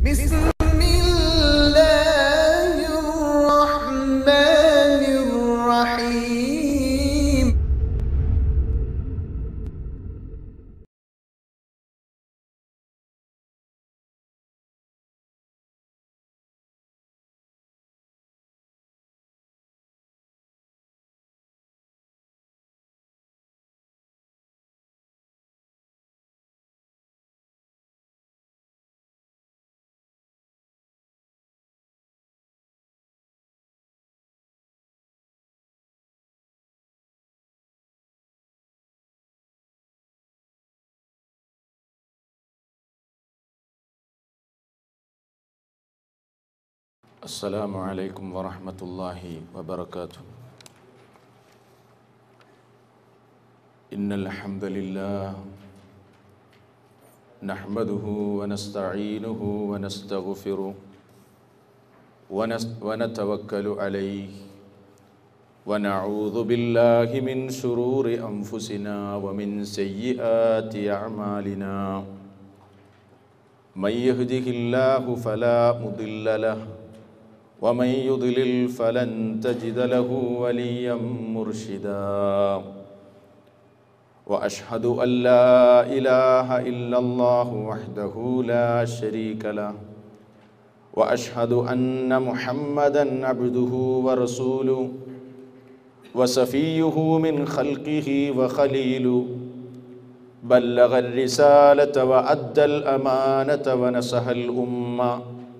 بسم الله الرحمن الرحيم. السلام عليكم ورحمة الله وبركاته. إن الحمد لله نحمده ونستعينه ونستغفره ونتوكل عليه ونعوذ بالله من شرور أنفسنا ومن سيئات أعمالنا. من يهده الله فلا مضل له ومن يضلل فلن تجد له وليا مرشدا. وأشهد أن لا إله إلا الله وحده لا شريك له وأشهد أن محمدا عبده ورسوله وصفيه من خلقه وخليله. بلغ الرسالة وأدى الأمانة ونصح الأمة.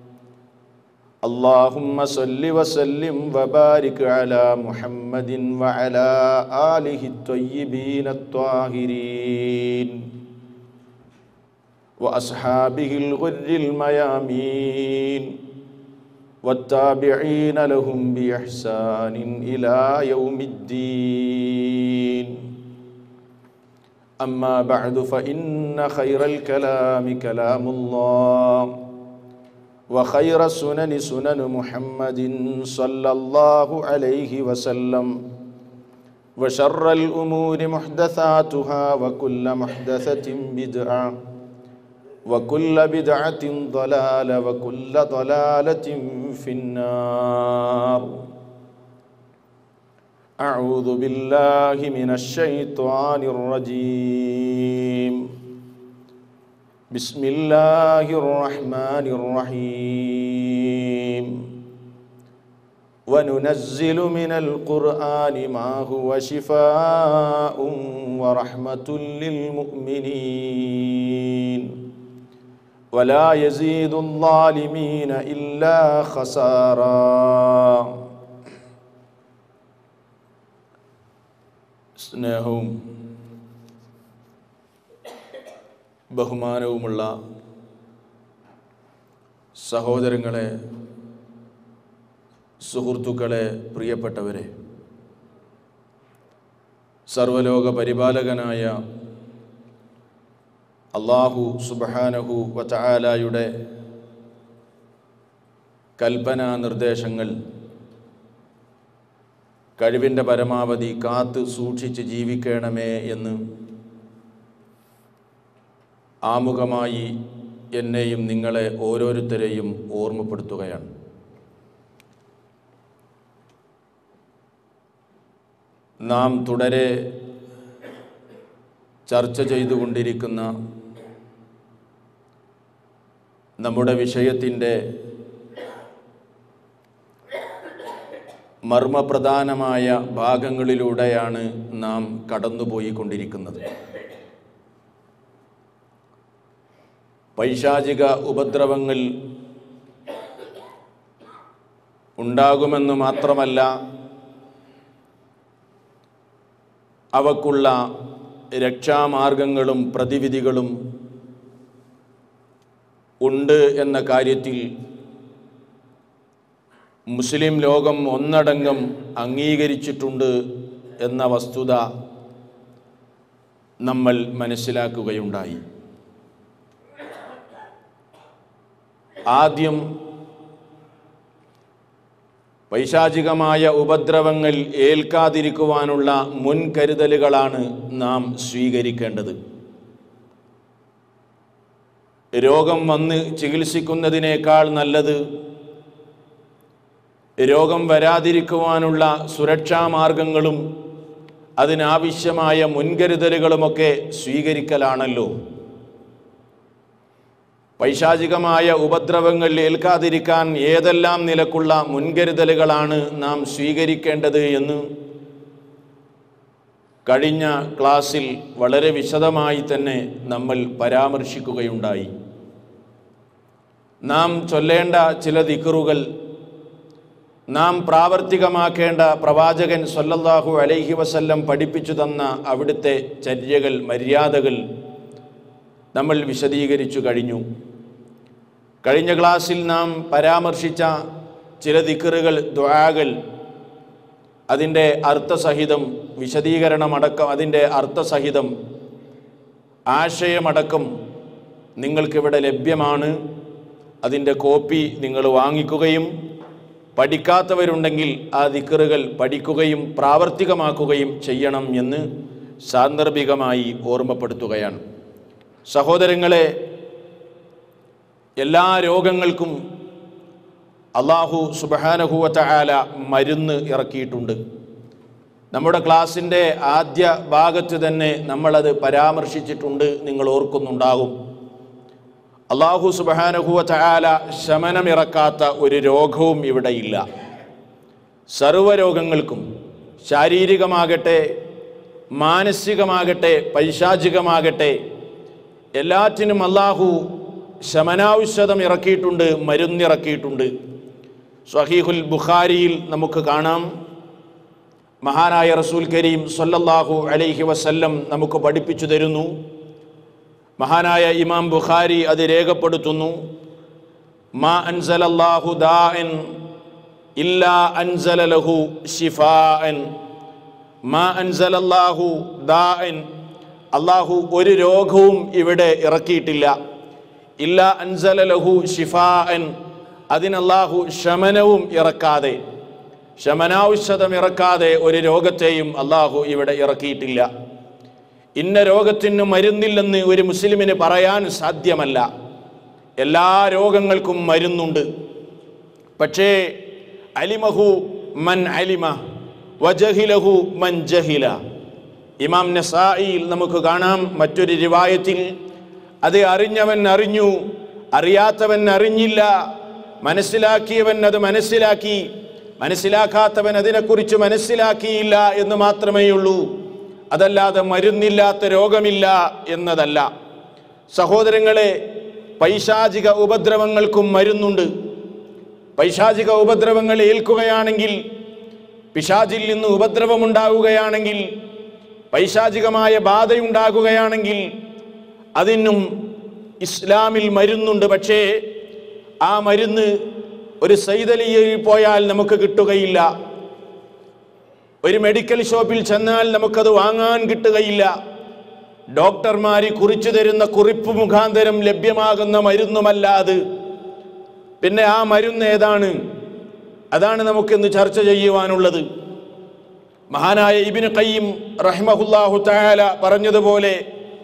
اللهم صل وسلم وبارك على محمد وعلى آله الطيبين الطاهرين وأصحابه الغر الميامين والتابعين لهم بإحسان إلى يوم الدين. أما بعد فإن خير الكلام كلام الله وخير السنن سنن محمد صلى الله عليه وسلم وشر الأمور محدثاتها وكل محدثة بدعة وكل بدعة ضلالة وكل ضلالة في النار. أعوذ بالله من الشيطان الرجيم. بسم الله الرحمن الرحيم. وننزل من القرآن ما هو شفاء ورحمة للمؤمنين ولا يزيد الظالمين إلا خسارا. സ്നേഹവും ബഹുമാനവുമുള്ള സഹോദരങ്ങളെ, സുഹൃത്തുക്കളെ, പ്രിയപ്പെട്ടവരെ, സർവലോക പരിപാലകനായ അല്ലാഹു സുബ്ഹാനഹു വതആലയുടെ കൽപ്പനാ നിർദ്ദേശങ്ങൾ കഴിവിൻ്റെ പരമാവധി കാത്ത് സൂക്ഷിച്ച് ജീവിക്കണമേ എന്ന് ആമുഖമായി എന്നെയും നിങ്ങളെ ഓരോരുത്തരെയും ഓർമ്മപ്പെടുത്തുകയാണ്. നാം തുടരെ ചർച്ച ചെയ്തുകൊണ്ടിരിക്കുന്ന നമ്മുടെ വിഷയത്തിൻ്റെ മർമ്മപ്രധാനമായ ഭാഗങ്ങളിലൂടെയാണ് നാം കടന്നുപോയിക്കൊണ്ടിരിക്കുന്നത്. പൈശാചിക ഉപദ്രവങ്ങൾ ഉണ്ടാകുമെന്ന് മാത്രമല്ല, അവക്കുള്ള രക്ഷാമാർഗങ്ങളും പ്രതിവിധികളും ഉണ്ട് എന്ന കാര്യത്തിൽ മുസ്ലിം ലോകം ഒന്നടങ്കം അംഗീകരിച്ചിട്ടുണ്ട് എന്ന വസ്തുത നമ്മൾ മനസ്സിലാക്കുകയുണ്ടായി. ആദ്യം പൈശാചികമായ ഉപദ്രവങ്ങൾ ഏൽക്കാതിരിക്കുവാനുള്ള മുൻകരുതലുകളാണ് നാം സ്വീകരിക്കേണ്ടത്. രോഗം വന്ന് ചികിത്സിക്കുന്നതിനേക്കാൾ നല്ലത് രോഗം വരാതിരിക്കുവാനുള്ള സുരക്ഷാ മാർഗങ്ങളും അതിനാവശ്യമായ മുൻകരുതലുകളുമൊക്കെ സ്വീകരിക്കലാണല്ലോ. പൈശാചികമായ ഉപദ്രവങ്ങൾ ഏൽക്കാതിരിക്കാൻ ഏതെല്ലാം നിലക്കുള്ള മുൻകരുതലുകളാണ് നാം സ്വീകരിക്കേണ്ടത് എന്ന് കഴിഞ്ഞ ക്ലാസ്സിൽ വളരെ വിശദമായി തന്നെ നമ്മൾ പരാമർശിക്കുകയുണ്ടായി. നാം ചൊല്ലേണ്ട ചില ദിക്റുകൾ, നാം പ്രാവർത്തികമാക്കേണ്ട പ്രവാചകൻ സ്വല്ലല്ലാഹു അലൈഹി വസല്ലം പഠിപ്പിച്ചു തന്ന അവിടുത്തെ ചര്യകൾ, മര്യാദകൾ നമ്മൾ വിശദീകരിച്ചു കഴിഞ്ഞു. കഴിഞ്ഞ ക്ലാസ്സിൽ നാം പരാമർശിച്ച ചില ദിക്റുകൾ, ദുആകൾ, അതിൻ്റെ അർത്ഥസഹിതം വിശദീകരണമടക്കം, അതിൻ്റെ അർത്ഥസഹിതം ആശയമടക്കം നിങ്ങൾക്കിവിടെ ലഭ്യമാണ്. അതിൻ്റെ കോപ്പി നിങ്ങൾ വാങ്ങിക്കുകയും പഠിക്കാത്തവരുണ്ടെങ്കിൽ ആ ദിക്റുകൾ പഠിക്കുകയും പ്രാവർത്തികമാക്കുകയും ചെയ്യണം എന്ന് സാന്ദർഭികമായി ഓർമ്മപ്പെടുത്തുകയാണ്. സഹോദരങ്ങളെ, എല്ലാ രോഗങ്ങൾക്കും അല്ലാഹു സുബ്ഹാനഹു വ തആല മരുന്ന് ഇറക്കിയിട്ടുണ്ട്. നമ്മുടെ ക്ലാസ്സിൻ്റെ ആദ്യ ഭാഗത്ത് തന്നെ നമ്മളത് പരാമർശിച്ചിട്ടുണ്ട്, നിങ്ങൾ ഓർക്കുന്നുണ്ടാകും. അല്ലാഹു സുബ്ഹാനഹു വ തആല ശമനമിറക്കാത്ത ഒരു രോഗവും ഇവിടെയില്ല. സർവ്വരോഗങ്ങൾക്കും, ശാരീരികമാകട്ടെ മാനസികമാകട്ടെ പൈശാചികമാകട്ടെ, എല്ലാറ്റിനും അല്ലാഹു ശമനാഔഷധം ഇറക്കിയിട്ടുണ്ട്, മരുന്നിറക്കിയിട്ടുണ്ട്. സ്വഹീഹുൽ ബുഖാരിയിൽ നമുക്ക് കാണാം, മഹാനായ റസൂൽ കരീം സ്വല്ലല്ലാഹു അലൈഹി വസല്ലം നമുക്ക് പഠിപ്പിച്ചു തരുന്നു. മഹാനായ ഇമാം ബുഖാരി അത് രേഖപ്പെടുത്തുന്നു, മാ അൻസലല്ലാഹു ദാഅൻ ഇല്ലാ അൻസല ലഹു ശിഫാഅൻ. മാ അൻസലല്ലാഹു ദാഅൻ, അല്ലാഹു ഒരു രോഗവും ഇവിടെ ഇറക്കിയിട്ടില്ല. ഇല്ലാ അൻസല ലഹു ശിഫാഅൻ, അതിനല്ലാഹു ശമനവും ഇറക്കാതെ, ശമനാഔഷധം ഇറക്കാതെ ഒരു രോഗത്തെയും അല്ലാഹു ഇവിടെ ഇറക്കിയിട്ടില്ല. ഇന്ന രോഗത്തിന് മരുന്നില്ലെന്ന് ഒരു മുസ്ലിമിന് പറയാൻ സാധ്യമല്ല. എല്ലാ രോഗങ്ങൾക്കും മരുന്നുണ്ട്. പക്ഷേ അലിമഹു മൻ അലിമ വജഹിലഹു മൻ ജഹില. ഇമാം നസായിയിൽ നമുക്ക് കാണാം മറ്റൊരു റിവായത്തിൽ, അത് അറിഞ്ഞവൻ അറിഞ്ഞു, അറിയാത്തവൻ അറിഞ്ഞില്ല, മനസ്സിലാക്കിയവൻ അത് മനസ്സിലാക്കി, മനസ്സിലാക്കാത്തവൻ അതിനെക്കുറിച്ച് മനസ്സിലാക്കിയില്ല എന്ന് മാത്രമേ ഉള്ളൂ. അതല്ലാതെ മരുന്നില്ലാത്ത രോഗമില്ല എന്നതല്ല. സഹോദരങ്ങളെ, പൈശാചിക ഉപദ്രവങ്ങൾക്കും മരുന്നുണ്ട്. പൈശാചിക ഉപദ്രവങ്ങൾ ഏൽക്കുകയാണെങ്കിൽ, പിശാചിൽ നിന്ന് ഉപദ്രവമുണ്ടാകുകയാണെങ്കിൽ, പൈശാചികമായ ബാധയുണ്ടാകുകയാണെങ്കിൽ അതിനും ഇസ്ലാമിൽ മരുന്നുണ്ട്. പക്ഷേ ആ മരുന്ന് ഒരു സൈദലിയിൽ പോയാൽ നമുക്ക് കിട്ടുകയില്ല, ഒരു മെഡിക്കൽ ഷോപ്പിൽ ചെന്നാൽ നമുക്കത് വാങ്ങാൻ കിട്ടുകയില്ല. ഡോക്ടർമാർ കുറിച്ചു തരുന്ന കുറിപ്പ് മുഖാന്തരം ലഭ്യമാകുന്ന മരുന്നുമല്ല അത്. പിന്നെ ആ മരുന്ന് ഏതാണ്? അതാണ് നമുക്കിന്ന് ചർച്ച ചെയ്യുവാനുള്ളത്. മഹാനായ ഇബ്നു ഖയ്യിം റഹിമഹുല്ലാഹു തആല പറഞ്ഞതുപോലെ,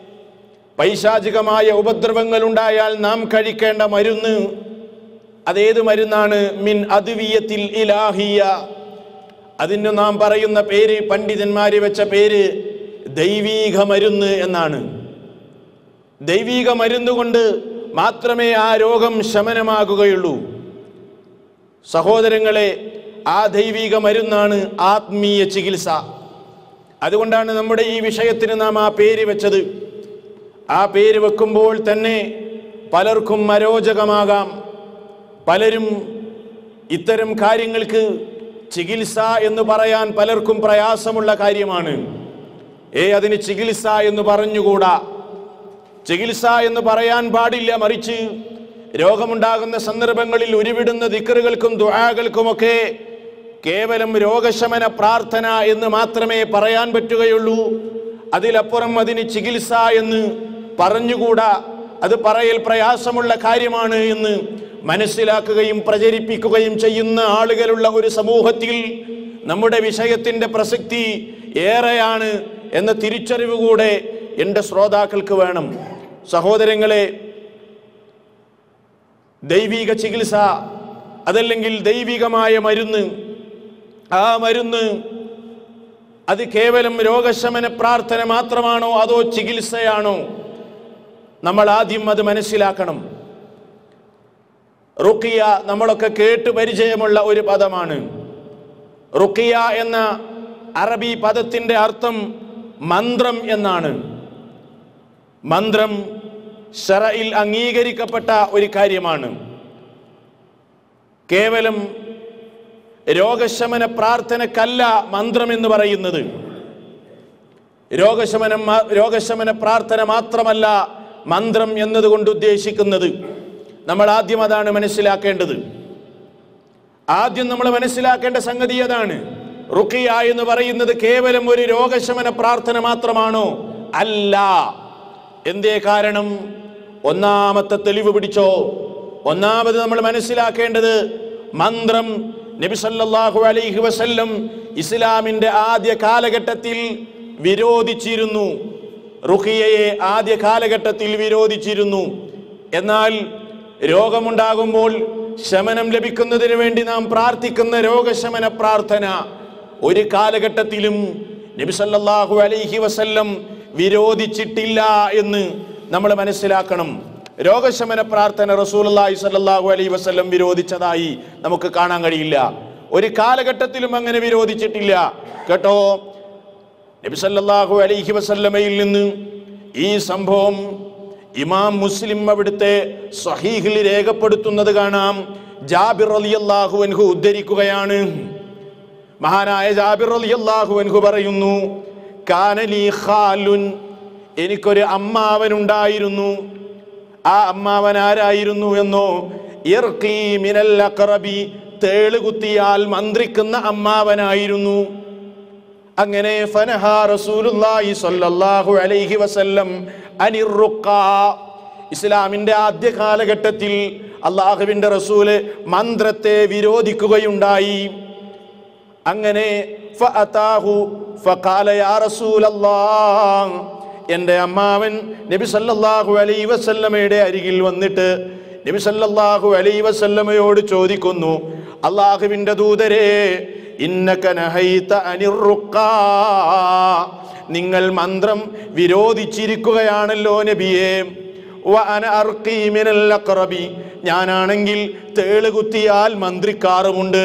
പൈശാചികമായ ഉപദ്രവങ്ങൾ ഉണ്ടായാൽ നാം കഴിക്കേണ്ട മരുന്ന് അതേത് മരുന്നാണ്? മിൻ അദ്വിയത്തിൽ ഇലാഹിയ. അതിന് നാം പറയുന്ന പേര്, പണ്ഡിതന്മാര് വെച്ച പേര് ദൈവീക മരുന്ന് എന്നാണ്. ദൈവീക മരുന്ന് കൊണ്ട് മാത്രമേ ആ രോഗം ശമനമാകുകയുള്ളൂ. സഹോദരങ്ങളെ, ആ ദൈവീക മരുന്നാണ് ആത്മീയ ചികിത്സ. അതുകൊണ്ടാണ് നമ്മുടെ ഈ വിഷയത്തിന് നാം ആ പേര് വെച്ചത്. ആ പേര് വെക്കുമ്പോൾ തന്നെ പലർക്കും അരോചകമാകാം. പലരും ഇത്തരം കാര്യങ്ങൾക്ക് ചികിത്സ എന്ന് പറയാൻ പലർക്കും പ്രയാസമുള്ള കാര്യമാണ്. അതിന് ചികിത്സ എന്ന് പറഞ്ഞുകൂടാ, ചികിത്സ എന്ന് പറയാൻ പാടില്ല. മറിച്ച് രോഗമുണ്ടാകുന്ന സന്ദർഭങ്ങളിൽ ഉരുവിടുന്ന ദിക്റുകൾക്കും ദുആകൾക്കുമൊക്കെ കേവലം രോഗശമന പ്രാർത്ഥന എന്ന് മാത്രമേ പറയാൻ പറ്റുകയുള്ളൂ. അതിലപ്പുറം അതിന് ചികിത്സ എന്ന് പറഞ്ഞുകൂടാ. അത് പറയൽ പ്രയാസമുള്ള കാര്യമാണ് എന്ന് മനസ്സിലാക്കുകയും പ്രചരിപ്പിക്കുകയും ചെയ്യുന്ന ആളുകളുള്ള ഒരു സമൂഹത്തിൽ നമ്മുടെ വിഷയത്തിൻ്റെ പ്രസക്തി ഏറെയാണ് എന്ന തിരിച്ചറിവ് കൂടെ എൻ്റെ ശ്രോതാക്കൾക്ക് വേണം. സഹോദരങ്ങളെ, ദൈവിക ചികിത്സ, അതല്ലെങ്കിൽ ദൈവികമായ മരുന്ന്, ആ മരുന്ന് അത് കേവലം രോഗശമന പ്രാർത്ഥന മാത്രമാണോ അതോ ചികിത്സയാണോ? നമ്മൾ ആദ്യം അത് മനസ്സിലാക്കണം. റുഖിയ നമ്മളൊക്കെ കേട്ട് പരിചയമുള്ള ഒരു പദമാണ്. റുഖിയ എന്ന അറബി പദത്തിൻ്റെ അർത്ഥം മന്ത്രം എന്നാണ്. മന്ത്രം ശറഇൽ അംഗീകരിക്കപ്പെട്ട ഒരു കാര്യമാണ്. കേവലം രോഗശമന പ്രാർത്ഥനക്കല്ല മന്ത്രം എന്ന് പറയുന്നത്. രോഗശമന പ്രാർത്ഥന മാത്രമല്ല മന്ത്രം എന്നതുകൊണ്ട് ഉദ്ദേശിക്കുന്നത്. നമ്മൾ ആദ്യം അതാണ് മനസ്സിലാക്കേണ്ടത്. ആദ്യം നമ്മൾ മനസ്സിലാക്കേണ്ട സംഗതി അതാണ്. റുഖിയ എന്ന് പറയുന്നത് കേവലം ഒരു രോഗശമന പ്രാർത്ഥന മാത്രമാണോ? അല്ല. എന്തേ കാരണം? ഒന്നാമത്തെ തെളിവ് പിടിച്ചോ. ഒന്നാമത് നമ്മൾ മനസ്സിലാക്കേണ്ടത്, മന്ത്രം നബി സല്ലല്ലാഹു അലൈഹി വസല്ലം ഇസ്ലാമിന്റെ ആദ്യ കാലഘട്ടത്തിൽ വിരോധിച്ചിരുന്നു. റുഖിയയെ ആദ്യ കാലഘട്ടത്തിൽ വിരോധിച്ചിരുന്നു. എന്നാൽ രോഗമുണ്ടാകുമ്പോൾ ശമനം ലഭിക്കുന്നതിന് വേണ്ടി നാം പ്രാർത്ഥിക്കുന്ന രോഗശമന പ്രാർത്ഥന ഒരു കാലഘട്ടത്തിലും നബി സല്ലല്ലാഹു അലൈഹി വസല്ലം വിരോധിച്ചിട്ടില്ല എന്ന് നമ്മൾ മനസ്സിലാക്കണം. രോഗശമന പ്രാർത്ഥന റസൂലുള്ളാഹി സ്വല്ലല്ലാഹു അലൈഹി വസല്ലം വിരോധിച്ചതായി നമുക്ക് കാണാൻ കഴിയില്ല. ഒരു കാലഘട്ടത്തിലും അങ്ങനെ വിരോധിച്ചിട്ടില്ല കേട്ടോ. നബി സല്ലല്ലാഹു അലൈഹി വസല്ലമയിൽ നിന്ന് ഈ സംഭവം ഇമാം മുസ്ലിം അവിടുത്തെ സ്വഹീഹിൽ രേഖപ്പെടുത്തുന്നത് കാണാം. ജാബിർ റളിയല്ലാഹു അൻഹു ഉദ്ധരിക്കുകയാണ്. മഹാനായ ജാബിർ റളിയല്ലാഹു അൻഹു പറയുന്നു, കാനലി ഖാലുൻ, എനിക്കൊരു അമ്മാവനുണ്ടായിരുന്നു. ആ അമ്മാവൻ ആരായിരുന്നു എന്നോ? ഇർഖി മിനൽ അഖറബി, തേളുകുത്തിയാൽ മന്ത്രിക്കുന്ന അമ്മാവനായിരുന്നു. അങ്ങനെ ഫനഹാ റസൂലുള്ളാഹി സ്വല്ലല്ലാഹു അലൈഹി വസല്ലം അനിർ റുഖാ, ഇസ്ലാമിന്റെ ആദ്യ കാലഘട്ടത്തിൽ അള്ളാഹുവിന്റെ റസൂല് മന്ത്രത്തെ വിരോധിക്കുകയുണ്ടായി. അങ്ങനെ ഫഅതാഹു ഫഖാല യാ റസൂലല്ലാഹ്, എൻ്റെ അമ്മാവൻ നബി സല്ലല്ലാഹു അലൈഹി വസല്ലമയുടെ അരികിൽ വന്നിട്ട് നബി സല്ലല്ലാഹു അലൈഹി വസല്ലമയോട് ചോദിക്കുന്നു, അള്ളാഹുവിന്റെ ദൂതരെ, ഇന്നക നഹൈത അനിർ റുഖാ, നിങ്ങൾ മന്ത്രം വിരോധിച്ചിരിക്കുകയാണല്ലോ നബിയേ. വ അന അർഖി മിനൽ അഖറബി, ഞാനാണെങ്കിൽ തേളുകുത്തിയാൽ മന്ത്രിക്കാറുമുണ്ട്.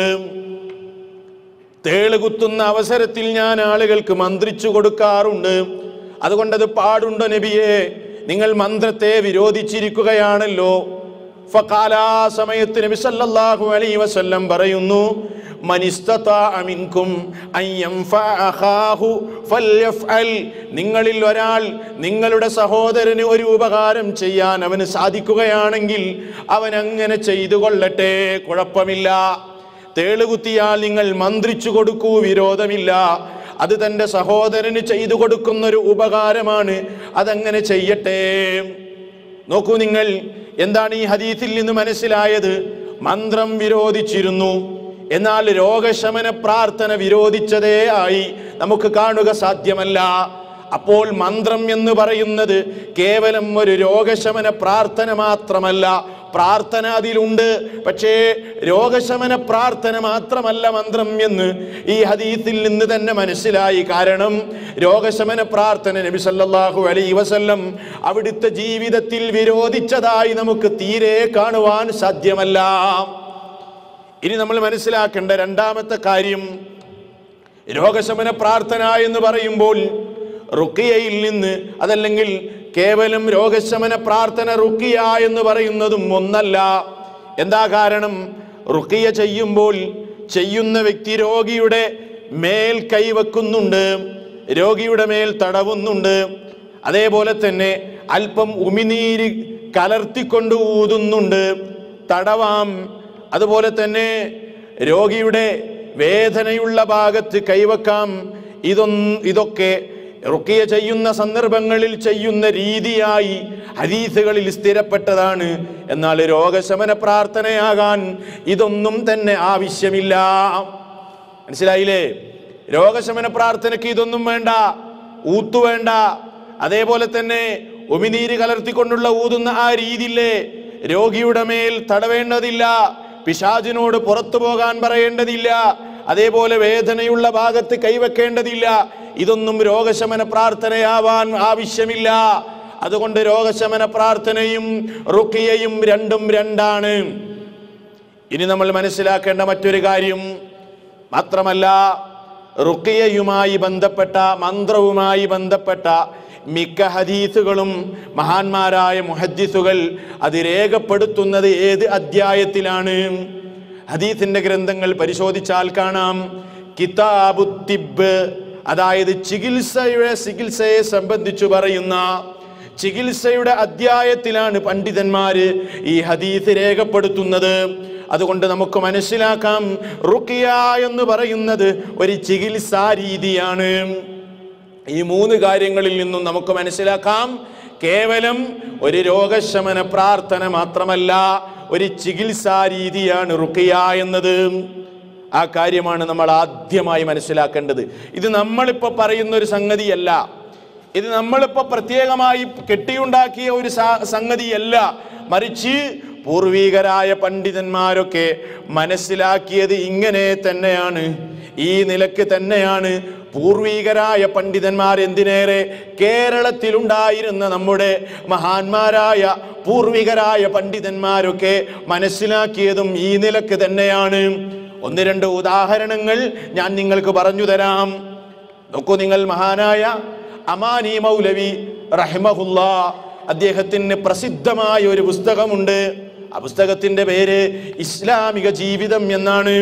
തേളുകുത്തുന്ന അവസരത്തിൽ ഞാൻ ആളുകൾക്ക് മന്ത്രിച്ചു കൊടുക്കാറുണ്ട്. അതുകൊണ്ടത് പാടുണ്ടോ നബിയെ? നിങ്ങൾ മന്ത്രത്തെ വിരോധിച്ചിരിക്കുകയാണല്ലോ. ഫഖാല, സമയത്ത് നബി സല്ലല്ലാഹു അലൈഹി വസല്ലം പറയുന്നു, മനിസ്തതാഅ മിൻകും അൻ യൻഫഅ അഖാഹു ഫൽയഫ്അൽ, നിങ്ങളിൽ ഒരാൾ നിങ്ങളുടെ സഹോദരന് ഒരു ഉപകാരം ചെയ്യാൻ അവന് സാധിക്കുകയാണെങ്കിൽ അവൻ അങ്ങനെ ചെയ്തു കൊള്ളട്ടെ, കുഴപ്പമില്ല. തേളുകുത്തിയാൽ നിങ്ങൾ മന്ത്രിച്ചു കൊടുക്കൂ, വിരോധമില്ല. അത് തൻ്റെ സഹോദരന് ചെയ്തു കൊടുക്കുന്നൊരു ഉപകാരമാണ്, അതങ്ങനെ ചെയ്യട്ടെ. നോക്കൂ നിങ്ങൾ, എന്താണ് ഈ ഹദീസിൽ നിന്ന് മനസ്സിലായത്? മന്ത്രം വിരോധിച്ചിരുന്നു, എന്നാൽ രോഗശമന പ്രാർത്ഥന വിരോധിച്ചതേ ആയി നമുക്ക് കാണുക സാധ്യമല്ല. അപ്പോൾ മന്ത്രം എന്ന് പറയുന്നത് കേവലം ഒരു രോഗശമന പ്രാർത്ഥന മാത്രമല്ല, പ്രാർത്ഥന അതിലുണ്ട്. പക്ഷേ രോഗശമന പ്രാർത്ഥന മാത്രമല്ല മന്ത്രം എന്ന് ഈ ഹദീസിൽ നിന്ന് തന്നെ മനസ്സിലായി. കാരണം രോഗശമന പ്രാർത്ഥന നബി സല്ലല്ലാഹു അലൈഹി വസല്ലം അവിടുത്തെ ജീവിതത്തിൽ വിരോധിച്ചതായി നമുക്ക് തീരെ കാണുവാൻ സാധ്യമല്ല. ഇനി നമ്മൾ മനസ്സിലാക്കേണ്ട രണ്ടാമത്തെ കാര്യം, രോഗശമന പ്രാർത്ഥന എന്ന് പറയുമ്പോൾ റുഖിയയിൽ നിന്ന്, അതല്ലെങ്കിൽ കേവലം രോഗശമന പ്രാർത്ഥന റുഖിയ എന്ന് പറയുന്നതും ഒന്നല്ല. എന്താ കാരണം? റുഖിയ ചെയ്യുമ്പോൾ ചെയ്യുന്ന വ്യക്തി രോഗിയുടെ മേൽ കൈവെക്കുന്നുണ്ട്, രോഗിയുടെ മേൽ തടവുന്നുണ്ട്. അതേപോലെ തന്നെ അല്പം ഉമിനീര് കലർത്തിക്കൊണ്ട് ഊതുന്നുണ്ട്, തടവാം. അതുപോലെ തന്നെ രോഗിയുടെ വേദനയുള്ള ഭാഗത്ത് കൈവക്കാം. ഇതൊക്കെ റുഖിയ ചെയ്യുന്ന സന്ദർഭങ്ങളിൽ ചെയ്യുന്ന രീതിയായി ഹദീസുകളിൽ സ്ഥിരപ്പെട്ടതാണ്. എന്നാൽ രോഗശമന പ്രാർത്ഥനയാകാൻ ഇതൊന്നും തന്നെ ആവശ്യമില്ല. മനസ്സിലായില്ലേ? രോഗശമന പ്രാർത്ഥനയ്ക്ക് ഇതൊന്നും വേണ്ട, ഊത്തു വേണ്ട. അതേപോലെ തന്നെ ഉമിനീര് കലർത്തിക്കൊണ്ടുള്ള ഊതുന്ന ആ രീതിയില്ലേ, രോഗിയുടെ മേൽ തടവേണ്ടതില്ല, പിശാചിനോട് പുറത്തു പോകാൻ പറയേണ്ടതില്ല, അതേപോലെ വേദനയുള്ള ഭാഗത്ത് കൈവെക്കേണ്ടതില്ല. ഇതൊന്നും രോഗശമന പ്രാർത്ഥനയാവാൻ ആവശ്യമില്ല. അതുകൊണ്ട് രോഗശമന പ്രാർത്ഥനയും റുഖിയയും രണ്ടും രണ്ടാണ്. ഇനി നമ്മൾ മനസ്സിലാക്കേണ്ട മറ്റൊരു കാര്യം, മാത്രമല്ല റുഖിയയുമായി ബന്ധപ്പെട്ട, മന്ത്രവുമായി ബന്ധപ്പെട്ട മിക്ക ഹദീസുകളും മഹാന്മാരായ മുഹദ്ദിസുകൾ അത് രേഖപ്പെടുത്തുന്നത് ഏത് അധ്യായത്തിലാണ്? ഹദീസിന്റെ ഗ്രന്ഥങ്ങൾ പരിശോധിച്ചാൽ കാണാം, കിതാബു തിബ്ബ്, അതായത് ചികിത്സയെ സംബന്ധിച്ചു പറയുന്ന ചികിത്സയുടെ അധ്യായത്തിലാണ് പണ്ഡിതന്മാര് ഈ ഹദീസ് രേഖപ്പെടുത്തുന്നത്. അതുകൊണ്ട് നമുക്ക് മനസ്സിലാക്കാം, റുഖിയ എന്ന് പറയുന്നത് ഒരു ചികിത്സാ രീതിയാണ്. ഈ മൂന്ന് കാര്യങ്ങളിൽ നിന്നും നമുക്ക് മനസ്സിലാക്കാം, കേവലം ഒരു രോഗശമന പ്രാർത്ഥന മാത്രമല്ല, ഒരു ചികിത്സാ രീതിയാണ് റുഖിയ എന്നത്. ആ കാര്യമാണ് നമ്മൾ ആദ്യമായി മനസ്സിലാക്കേണ്ടത്. ഇത് നമ്മളിപ്പോൾ പറയുന്ന ഒരു സംഗതിയല്ല, ഇത് നമ്മളിപ്പോൾ പ്രത്യേകമായി കെട്ടിയുണ്ടാക്കിയ ഒരു സംഗതിയല്ല, മറിച്ച് പൂർവികരായ പണ്ഡിതന്മാരൊക്കെ മനസ്സിലാക്കിയത് ഇങ്ങനെ തന്നെയാണ്, ഈ നിലക്ക് തന്നെയാണ്. പൂർവികരായ പണ്ഡിതന്മാർ, എന്തിനേറെ കേരളത്തിലുണ്ടായിരുന്ന നമ്മുടെ മഹാന്മാരായ പൂർവികരായ പണ്ഡിതന്മാരൊക്കെ മനസ്സിലാക്കിയതും ഈ നിലക്ക് തന്നെയാണ്. ഒന്ന് രണ്ട് ഉദാഹരണങ്ങൾ ഞാൻ നിങ്ങൾക്ക് പറഞ്ഞു തരാം. നോക്കൂ നിങ്ങൾ, മഹാനായ അമാനി മൗലവി റഹിമഹുല്ലാ, അദ്ദേഹത്തിന് പ്രസിദ്ധമായ ഒരു പുസ്തകമുണ്ട്. ആ പുസ്തകത്തിന്റെ പേര് ഇസ്ലാമിക ജീവിതം എന്നാണ്.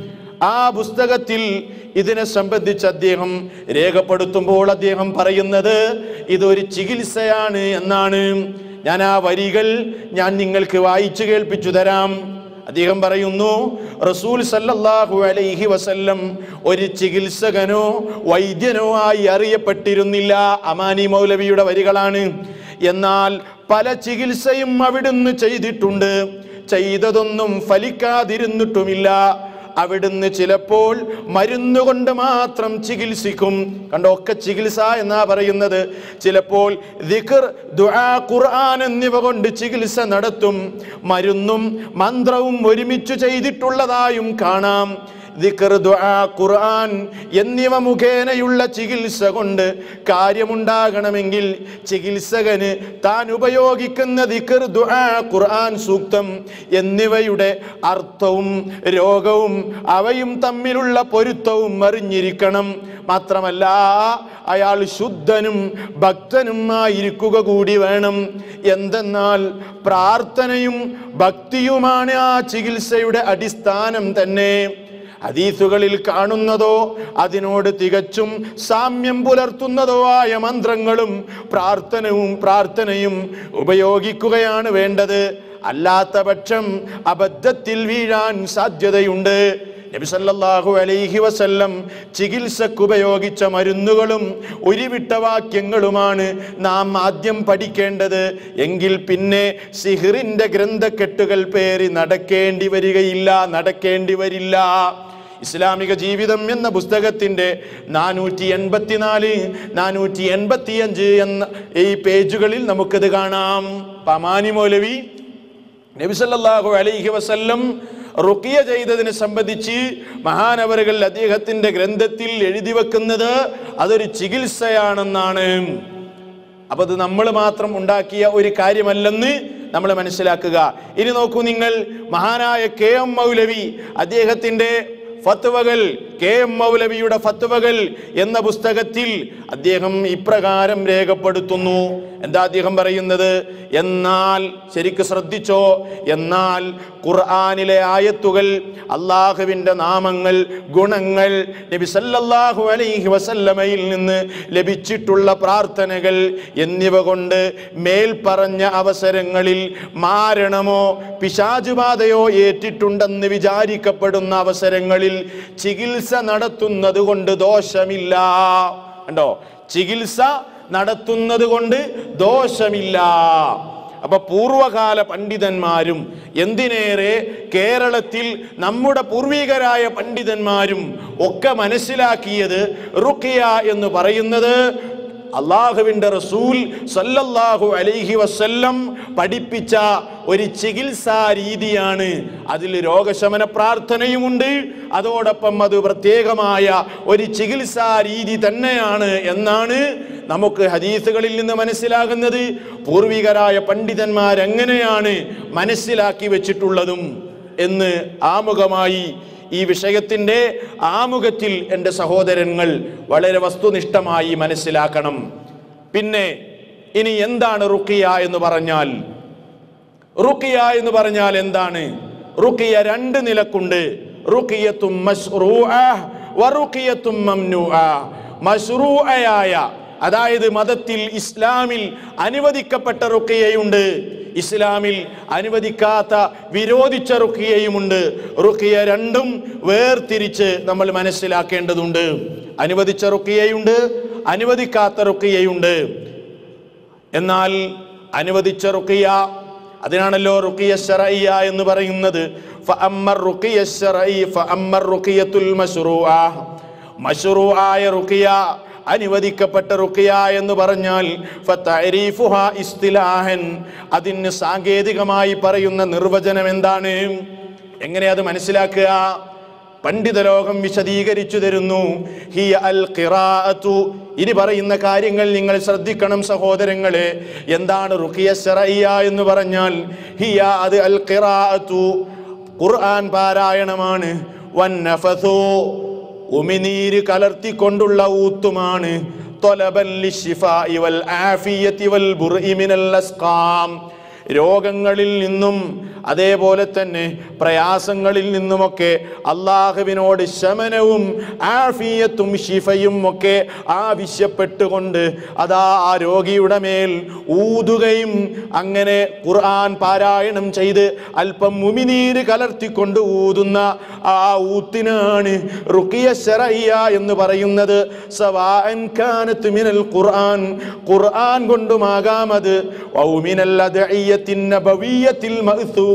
ആ പുസ്തകത്തിൽ ഇതിനെ സംബന്ധിച്ച് അദ്ദേഹം രേഖപ്പെടുത്തുമ്പോൾ അദ്ദേഹം പറയുന്നത് ഇതൊരു ചികിത്സയാണ് എന്നാണ്. ഞാൻ ആ വരികൾ നിങ്ങൾക്ക് വായിച്ചു കേൾപ്പിച്ചു തരാം. അദ്ദേഹം പറയുന്നു, റസൂൽ സല്ലല്ലാഹു അലൈഹി വസല്ലം ഒരു ചികിത്സകനോ വൈദ്യനോ ആയി അറിയപ്പെട്ടിരുന്നില്ല. അമാനി മൗലവിയുടെ വരികളാണ്. എന്നാൽ പല ചികിത്സയും അവിടുന്ന് ചെയ്തിട്ടുണ്ട്, ചെയ്തതൊന്നും ഫലിക്കാതിരുന്നിട്ടുമില്ല. അവിടുന്ന് ചിലപ്പോൾ മരുന്നുകൊണ്ട് മാത്രം ചികിത്സിക്കും. കണ്ടോ, ഒക്കെ ചികിത്സ എന്നാ പറയുന്നത്. ചിലപ്പോൾ ദിക്ർ, ദുആ, ഖുർആൻ എന്നിവ കൊണ്ട് ചികിത്സ നടത്തും. മരുന്നും മന്ത്രവും ഒരുമിച്ച് ചെയ്തിട്ടുള്ളതായും കാണാം. ദിക്ർ, ദുആ, ഖുർആൻ എന്നിവ മുഖേനയുള്ള ചികിത്സ കൊണ്ട് കാര്യമുണ്ടാകണമെങ്കിൽ ചികിത്സകന് താൻ ഉപയോഗിക്കുന്ന ദിക്ർ, ദുആ, ഖുർആൻ സൂക്തം എന്നിവയുടെ അർത്ഥവും രോഗവും അവയും തമ്മിലുള്ള പൊരുത്തവും അറിഞ്ഞിരിക്കണം. മാത്രമല്ല അയാൾ ശുദ്ധനും ഭക്തനും ആയിരിക്കുക കൂടി വേണം. എന്തെന്നാൽ പ്രാർത്ഥനയും ഭക്തിയുമാണ് ആ ചികിത്സയുടെ അടിസ്ഥാനം തന്നെ. ഹദീസുകളിൽ കാണുന്നതോ അതിനോട് തികച്ചും സാമ്യം പുലർത്തുന്നതോ ആയ മന്ത്രങ്ങളും പ്രാർത്ഥനയും ഉപയോഗിക്കുകയാണ് വേണ്ടത്. അല്ലാത്ത പക്ഷം അബദ്ധത്തിൽ വീഴാൻ സാധ്യതയുണ്ട്. നബി സല്ലല്ലാഹു അലൈഹി വസല്ലം ചികിത്സക്ക് ഉപയോഗിച്ച മരുന്നുകളും ഉരുവിട്ട വാക്യങ്ങളുമാണ് നാം ആദ്യം പഠിക്കേണ്ടത്. എങ്കിൽ പിന്നെ സിഹ്റിന്റെ ഗ്രന്ഥക്കെട്ടുകൾ പേറി നടക്കേണ്ടി വരില്ല. ഇസ്ലാമിക ജീവിതം എന്ന പുസ്തകത്തിന്റെ 484, 485 എന്ന ഈ പേജുകളിൽ നമുക്കിത് കാണാം. അമാനി മൗലവി നബി സല്ലല്ലാഹു അലൈഹി വസല്ലം റുഖിയ ചെയ്തതിനെ സംബന്ധിച്ച് മഹാനവറുകൾ അദ്ദേഹത്തിന്റെ ഗ്രന്ഥത്തിൽ എഴുതി വെക്കുന്നത് അതൊരു ചികിത്സയാണെന്നാണ്. അപ്പൊ അത് നമ്മൾ മാത്രം ഉണ്ടാക്കിയ ഒരു കാര്യമല്ലെന്ന് നമ്മൾ മനസ്സിലാക്കുക. ഇനി നോക്കൂ നിങ്ങൾ, മഹാനായ KM മൗലവി അദ്ദേഹത്തിന്റെ ഫത്വകൾ, KM മൗലവിയുടെ ഫത്വകൾ എന്ന പുസ്തകത്തിൽ അദ്ദേഹം ഇപ്രകാരം രേഖപ്പെടുത്തുന്നു. എന്താ അദ്ദേഹം പറയുന്നത്? എന്നാൽ ശരിക്ക് ശ്രദ്ധിച്ചോ, എന്നാൽ ഖുർആനിലെ ആയത്തുകൾ, അള്ളാഹുവിൻ്റെ നാമങ്ങൾ, ഗുണങ്ങൾ, നബി സല്ലല്ലാഹു അലൈഹി വസല്ലമയിൽ നിന്ന് ലഭിച്ചിട്ടുള്ള പ്രാർത്ഥനകൾ എന്നിവ കൊണ്ട് മേൽപ്പറഞ്ഞ അവസരങ്ങളിൽ മാരണമോ പിശാചുബാധയോ ഏറ്റിട്ടുണ്ടെന്ന് വിചാരിക്കപ്പെടുന്ന അവസരങ്ങളിൽ ചികിത്സ നടത്തുന്നത് കൊണ്ട് ദോഷമില്ല. കണ്ടോ, ചികിത്സ നടത്തുന്നത് കൊണ്ട് ദോഷമില്ല. അപ്പൊ പൂർവകാല പണ്ഡിതന്മാരും എന്തിനേറെ കേരളത്തിൽ നമ്മുടെ പൂർവികരായ പണ്ഡിതന്മാരും ഒക്കെ മനസ്സിലാക്കിയത് റുഖിയ എന്ന് പറയുന്നത് അള്ളാഹുവിൻ്റെ റസൂൽ സല്ലല്ലാഹു അലൈഹി വസല്ലം പഠിപ്പിച്ച ഒരു ചികിത്സാ രീതിയാണ്. അതിൽ രോഗശമന പ്രാർത്ഥനയുമുണ്ട്, അതോടൊപ്പം അത് പ്രത്യേകമായ ഒരു ചികിത്സാ രീതി തന്നെയാണ് എന്നാണ് നമുക്ക് ഹദീസുകളിൽ നിന്ന് മനസ്സിലാകുന്നത്. പൂർവികരായ പണ്ഡിതന്മാരെങ്ങനെയാണ് മനസ്സിലാക്കി വെച്ചിട്ടുള്ളതും എന്ന് ആമുഖമായി ഈ വിഷയത്തിൻ്റെ ആമുഖത്തിൽ എൻ്റെ സഹോദരങ്ങൾ വളരെ വസ്തുനിഷ്ഠമായി മനസ്സിലാക്കണം. പിന്നെ ഇനി എന്താണ് റുഖിയ എന്ന് പറഞ്ഞാൽ? റുഖിയ എന്ന് പറഞ്ഞാൽ എന്താണ്? റുഖിയ രണ്ട് നിലക്കുണ്ട്. റുഖിയത്തും മശ്റൂഅ വ റുഖിയത്തും മംനൂഅ. മശ്റൂഅയായ, അതായത് മതത്തിൽ ഇസ്ലാമിൽ അനുവദിക്കപ്പെട്ട റുഖിയയുണ്ട്, ഇസ്ലാമിൽ അനുവദിക്കാത്ത വിരോധിച്ച റുഖിയയുമുണ്ട്. റുഖിയ രണ്ടും വേർതിരിച്ച് നമ്മൾ മനസ്സിലാക്കേണ്ടതുണ്ട്. അനുവദിച്ച റുഖിയയുണ്ട്, അനുവദിക്കാത്ത റുഖിയയുണ്ട്. എന്നാൽ അനുവദിച്ച റുഖിയ, അതിനാണല്ലോ റുഖിയ ശർഇയ്യ എന്ന് പറയുന്നത്. ഫഅമ്മർ റുഖിയ ശർഇ ഫഅമ്മർ റുഖിയത്തുൽ മശ്റൂഅ. മശ്റൂആയ റുഖിയ, അനുവദിക്കപ്പെട്ട റുഖിയ എന്ന് പറഞ്ഞാൽ ഫതഅരീഫുഹാ ഇസ്തിലാഹൻ, അതിന് സാങ്കേതികമായി പറയുന്ന നിർവചനം എന്താണ്? എങ്ങനെ അത് മനസ്സിലാക്കുക? പണ്ഡിത ലോകം വിശദീകരിച്ചു തരുന്നു. ഹിയ അൽ ഖിറാഅത്തു. ഇനി പറയുന്ന കാര്യങ്ങൾ നിങ്ങൾ ശ്രദ്ധിക്കണം സഹോദരങ്ങളെ. എന്താണ് റുഖിയ ശർഇയ്യ എന്ന് പറഞ്ഞാൽ? ഹിയ, അത് അൽ ഖിറാഅത്തു, ഖുർആൻ പാരായണമാണ്. വന്നഫസു, ഉമിനീര് കലർത്തിക്കൊണ്ടുള്ള ഊത്തുമാണ്. ത്വലബൻ ലിശ്ശിഫാഇ വൽ ആഫിയതി വൽ ബുർഇ മിനൽ അസ്ഖാം, രോഗങ്ങളിൽ നിന്നും അതേപോലെ തന്നെ പ്രയാസങ്ങളിൽ നിന്നുമൊക്കെ അള്ളാഹുവിനോട് ശമനവും ആഫിയത്തും ശിഫയും ഒക്കെ ആവശ്യപ്പെട്ടുകൊണ്ട് അതാ ആ രോഗിയുടെ മേൽ ഊതുകയും അങ്ങനെ ഖുർആൻ പാരായണം ചെയ്ത് അല്പം ഉമിനീര് കലർത്തിക്കൊണ്ട് ഊതുന്ന ആ ഊത്തിനാണ് റുഖിയ ശർഇയ്യ എന്ന് പറയുന്നത്. സവാഅൻ കാനത് മിനൽ ഖുർആൻ, ഖുർആൻ കൊണ്ടുമാകാം അത്, വൗ മിനൽ അദ്ഇയത്തിൻ നബവിയ്യത്തിൽ മഅ്സൂറ,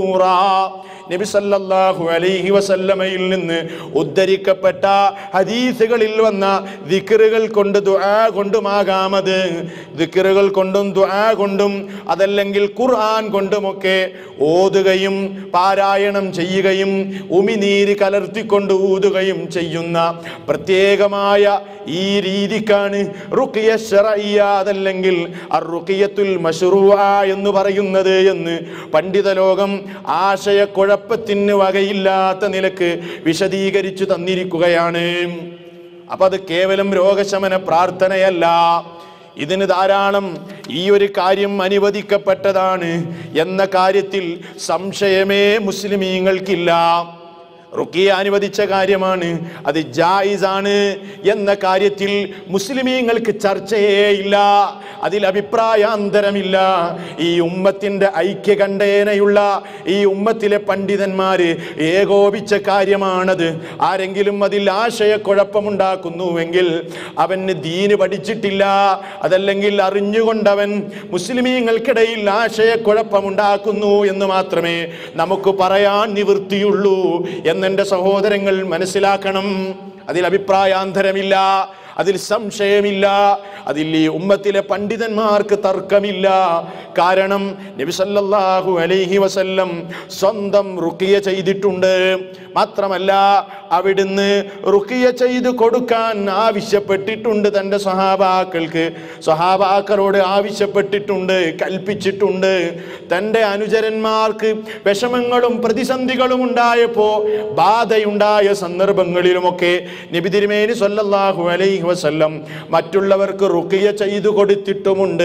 നബി സല്ലല്ലാഹു അലൈഹി വസല്ലമയിൽ നിന്ന് ഉദ്ധരിക്കപ്പെട്ട ഹദീസുകളിൽ വന്ന ദിക്റുകൾ കൊണ്ട് ദുആ കൊണ്ടുമാകാമത്. ദിക്റുകൾ കൊണ്ടും ദുആ കൊണ്ടും അതല്ലെങ്കിൽ ഖുർആൻ കൊണ്ടുമൊക്കെ ഓതുകയും പാരായണം ചെയ്യുകയും ഉമിനീര് കലർത്തിക്കൊണ്ട് ഊതുകയും ചെയ്യുന്ന പ്രത്യേകമായ ഈ രീതിക്കാണ് റുഖിയ ശർഇയ്യ, അതല്ലെങ്കിൽ അർ-റുഖിയത്തുൽ മശ്റൂഅ എന്ന് പറയുന്നത് എന്ന് പണ്ഡിത ലോകം ആശയക്കുഴപ്പത്തിന് വകയില്ലാത്ത നിലക്ക് വിശദീകരിച്ചു തന്നിരിക്കുകയാണ്. അപ്പൊ അത് കേവലം രോഗശമന പ്രാർത്ഥനയല്ല, ഇതിന് ധാരാളം ഈ ഒരു കാര്യം അനുവദിക്കപ്പെട്ടതാണ് എന്ന കാര്യത്തിൽ സംശയമേ മുസ്ലിമീങ്ങൾക്കില്ല. റുഖിയ അനുവദിച്ച കാര്യമാണ്, അത് ജായിസാണ് എന്ന കാര്യത്തിൽ മുസ്ലിമീങ്ങൾക്ക് ചർച്ചയേ ഇല്ല, അതിൽ അഭിപ്രായാന്തരമില്ല. ഈ ഉമ്മത്തിന്റെ ഐക്യകണ്ഠേനയുള്ള ഈ ഉമ്മത്തിലെ പണ്ഡിതന്മാര് ഏകോപിച്ച കാര്യമാണത്. ആരെങ്കിലും അതിൽ ആശയക്കുഴപ്പമുണ്ടാക്കുന്നുവെങ്കിൽ അവന് ദീന് പഠിച്ചിട്ടില്ല, അതല്ലെങ്കിൽ അറിഞ്ഞുകൊണ്ടവൻ മുസ്ലിമീങ്ങൾക്കിടയിൽ ആശയക്കുഴപ്പമുണ്ടാക്കുന്നു എന്ന് മാത്രമേ നമുക്ക് പറയാൻ നിവൃത്തിയുള്ളൂ എന്നെൻ്റെ സഹോദരങ്ങൾ മനസ്സിലാക്കണം. അതിൽ അഭിപ്രായാന്തരമില്ല, അതിൽ സംശയമില്ല, അതിൽ ഈ ഉമ്മത്തിലെ പണ്ഡിതന്മാർക്ക് തർക്കമില്ല. കാരണം നബി സല്ലല്ലാഹു അലൈഹി വസല്ലം സ്വന്തം റുഖിയ ചെയ്തിട്ടുണ്ട്. മാത്രമല്ല അവിടുന്ന് റുഖിയ ചെയ്തു കൊടുക്കാൻ ആവശ്യപ്പെട്ടിട്ടുണ്ട് തൻ്റെ സ്വഹാബാക്കൾക്ക്, സ്വഹാബാക്കളോട് ആവശ്യപ്പെട്ടിട്ടുണ്ട്, കൽപ്പിച്ചിട്ടുണ്ട്. തൻ്റെ അനുചരന്മാർക്ക് വിഷമങ്ങളും പ്രതിസന്ധികളും ഉണ്ടായപ്പോൾ, ബാധയുണ്ടായ സന്ദർഭങ്ങളിലുമൊക്കെ നബി തിരുമേനി സല്ലല്ലാഹു അലൈഹി വസല്ലം മറ്റുള്ളവർക്ക് റുഖിയ ചെയ്തു കൊടുത്തിട്ടുമുണ്ട്.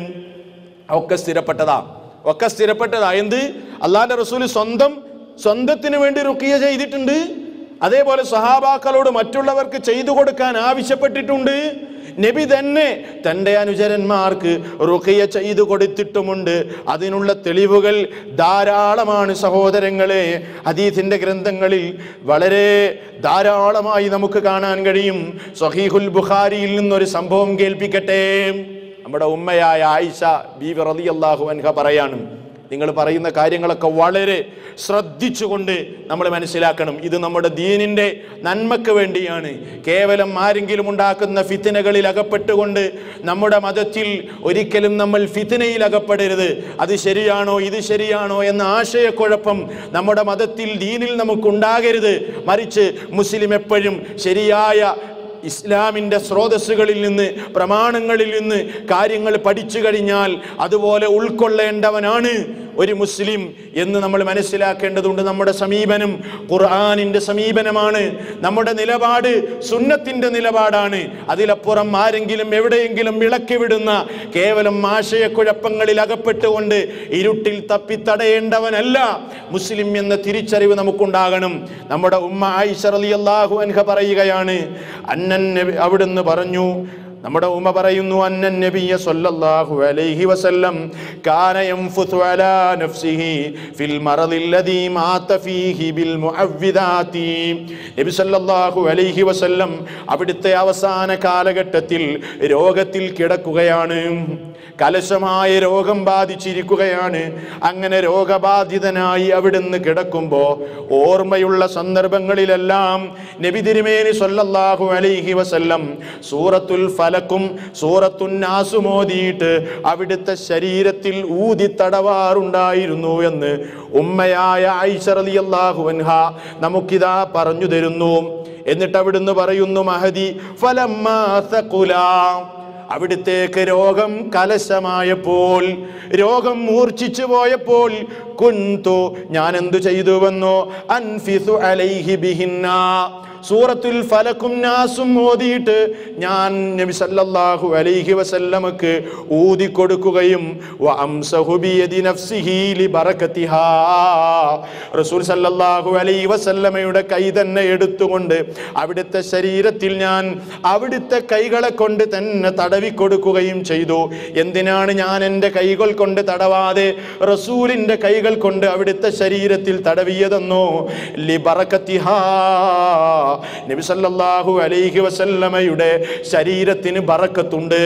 ഒക്കെ സ്ഥിരപ്പെട്ടതാ. എന്ത്? അല്ലാഹുവിന്റെ റസൂൽ സ്വന്തത്തിന് വേണ്ടി റുഖിയ ചെയ്തിട്ടുണ്ട്. അതേപോലെ സഹാബാക്കളോട് മറ്റുള്ളവർക്ക് ചെയ്തു കൊടുക്കാൻ ആവശ്യപ്പെട്ടിട്ടുണ്ട്. നബി തന്നെ തൻ്റെ അനുചരന്മാർക്ക് റുഖിയ ചെയ്തു കൊടുത്തിട്ടുമുണ്ട്. അതിനുള്ള തെളിവുകൾ ധാരാളമാണ് സഹോദരങ്ങളെ. ഹദീസിന്റെ ഗ്രന്ഥങ്ങളിൽ വളരെ ധാരാളമായി നമുക്ക് കാണാൻ കഴിയും. സ്വഹീഹുൽ ബുഖാരിയിൽ നിന്നൊരു സംഭവം കേൾപ്പിക്കട്ടെ. നമ്മുടെ ഉമ്മയായ ആയിഷ ബീവി റളിയല്ലാഹു അൻഹ പറയാണ്, നിങ്ങൾ പറയുന്ന കാര്യങ്ങളൊക്കെ വളരെ ശ്രദ്ധിച്ചുകൊണ്ട് നമ്മൾ മനസ്സിലാക്കണം. ഇത് നമ്മുടെ ദീനിൻ്റെ നന്മയ്ക്ക് വേണ്ടിയാണ്. കേവലം ആരെങ്കിലും ഉണ്ടാക്കുന്ന ഫിത്നകളിൽ അകപ്പെട്ടുകൊണ്ട് നമ്മുടെ മതത്തിൽ ഒരിക്കലും നമ്മൾ ഫിത്നയിൽ അകപ്പെടരുത്. അത് ശരിയാണോ ഇത് ശരിയാണോ എന്ന ആശയക്കുഴപ്പം നമ്മുടെ മതത്തിൽ ദീനിൽ നമുക്കുണ്ടാകരുത്. മറിച്ച് മുസ്ലിം എപ്പോഴും ശരിയായ ഇസ്ലാമിൻ്റെ സ്രോതസ്സുകളിൽ നിന്ന് പ്രമാണങ്ങളിൽ നിന്ന് കാര്യങ്ങൾ പഠിച്ചു കഴിഞ്ഞാൽ അതുപോലെ ഉൾക്കൊള്ളേണ്ടവനാണ് ഒരു മുസ്ലിം എന്ന് നമ്മൾ മനസ്സിലാക്കേണ്ടതുണ്ട്. നമ്മുടെ സമീപനം ഖുർആനിൻ്റെ സമീപനമാണ്. നമ്മുടെ നിലപാട് സുന്നത്തിൻ്റെ നിലപാടാണ്. അതിലപ്പുറം ആരെങ്കിലും എവിടെയെങ്കിലും ഇളക്കി വിടുന്ന കേവലം ആശയക്കുഴപ്പങ്ങളിൽ അകപ്പെട്ടുകൊണ്ട് ഇരുട്ടിൽ തപ്പിത്തടയേണ്ടവനല്ല മുസ്ലിം എന്ന തിരിച്ചറിവ് നമുക്കുണ്ടാകണം. നമ്മുടെ ഉമ്മ ആയിഷ റളിയല്ലാഹു അൻഹ പറയുകയാണ്, അവിടുന്ന് പറഞ്ഞു, നമ്മുടെ ഉമ്മ പറയുന്നു, അന്നൻ നബിയ സല്ലല്ലാഹു അലൈഹി വസല്ലം കാന യൻഫുതു അലാ നഫ്സിഹി ഫിൽ മറദില്ലദീ മാത ഫീഹി ബിൽ മുഅവ്വിദാതി. നബി സല്ലല്ലാഹു അലൈഹി വസല്ലം അവിടുത്തെ അവസാന കാലഘട്ടത്തിൽ രോഗത്തിൽ കിടക്കുകയാണ്. കലശമായ രോഗം ബാധിച്ചിരിക്കുകയാണ്. അങ്ങനെ രോഗബാധിതനായി അവിടുന്ന് കിടക്കുമ്പോൾ ഓർമ്മയുള്ള സന്ദർഭങ്ങളിലെല്ലാം നബി തിരുമേനി സല്ലല്ലാഹു അലൈഹി വസല്ലം സൂറത്തുൽ ഫലക്കും സൂറത്തുൻ നാസും ഓതിയിട്ട് അവിടുത്തെ ശരീരത്തിൽ ഊതി തടവാറുണ്ടായിരുന്നു എന്ന് ഉമ്മയായ ആയിഷ റളിയല്ലാഹു അൻഹ നമുക്കിതാ പറഞ്ഞു തരുന്നു. എന്നിട്ട് അവിടുന്ന് പറയുന്നു, മഹദി ഫലമ്മാ സഖുലാ, അവിടുത്തേക്ക് രോഗം കലശമായപ്പോൾ, രോഗം മൂർച്ഛിച്ചു പോയപ്പോൾ, കുന്തു, ഞാൻ എന്തു ചെയ്തുവെന്നോ, അൻഫിസു അലൈഹി ബിഹിന്ന, സൂറത്തുൽ ഫലക്കും നാസും ഓതിയിട്ട് ഞാൻ നബി സല്ലല്ലാഹു അലൈഹി വസല്ലമക്ക് ഊതി കൊടുക്കുകയും വഅംസഹു ബിയദി നഫ്സിഹി ലിബറകതിഹാ, റസൂൽ സല്ലല്ലാഹു അലൈഹി വസല്ലമയുടെ കൈ തന്നെ എടുത്തുകൊണ്ട് അവിടുത്തെ ശരീരത്തിൽ ഞാൻ അവിടുത്തെ കൈകളെ കൊണ്ട് തന്നെ തടവി കൊടുക്കുകയും ചെയ്തു. എന്തിനാണ് ഞാൻ എൻ്റെ കൈകൾ കൊണ്ട് തടവാതെ റസൂലിൻ്റെ കൈകൾ കൊണ്ട് അവിടുത്തെ ശരീരത്തിൽ തടവിയതെന്നോ, ലിബറകതിഹാ, നബി സല്ലല്ലാഹു അലൈഹി വസല്ലമയുടെ ശരീരത്തിന് ബറക്കത്തുണ്ട്.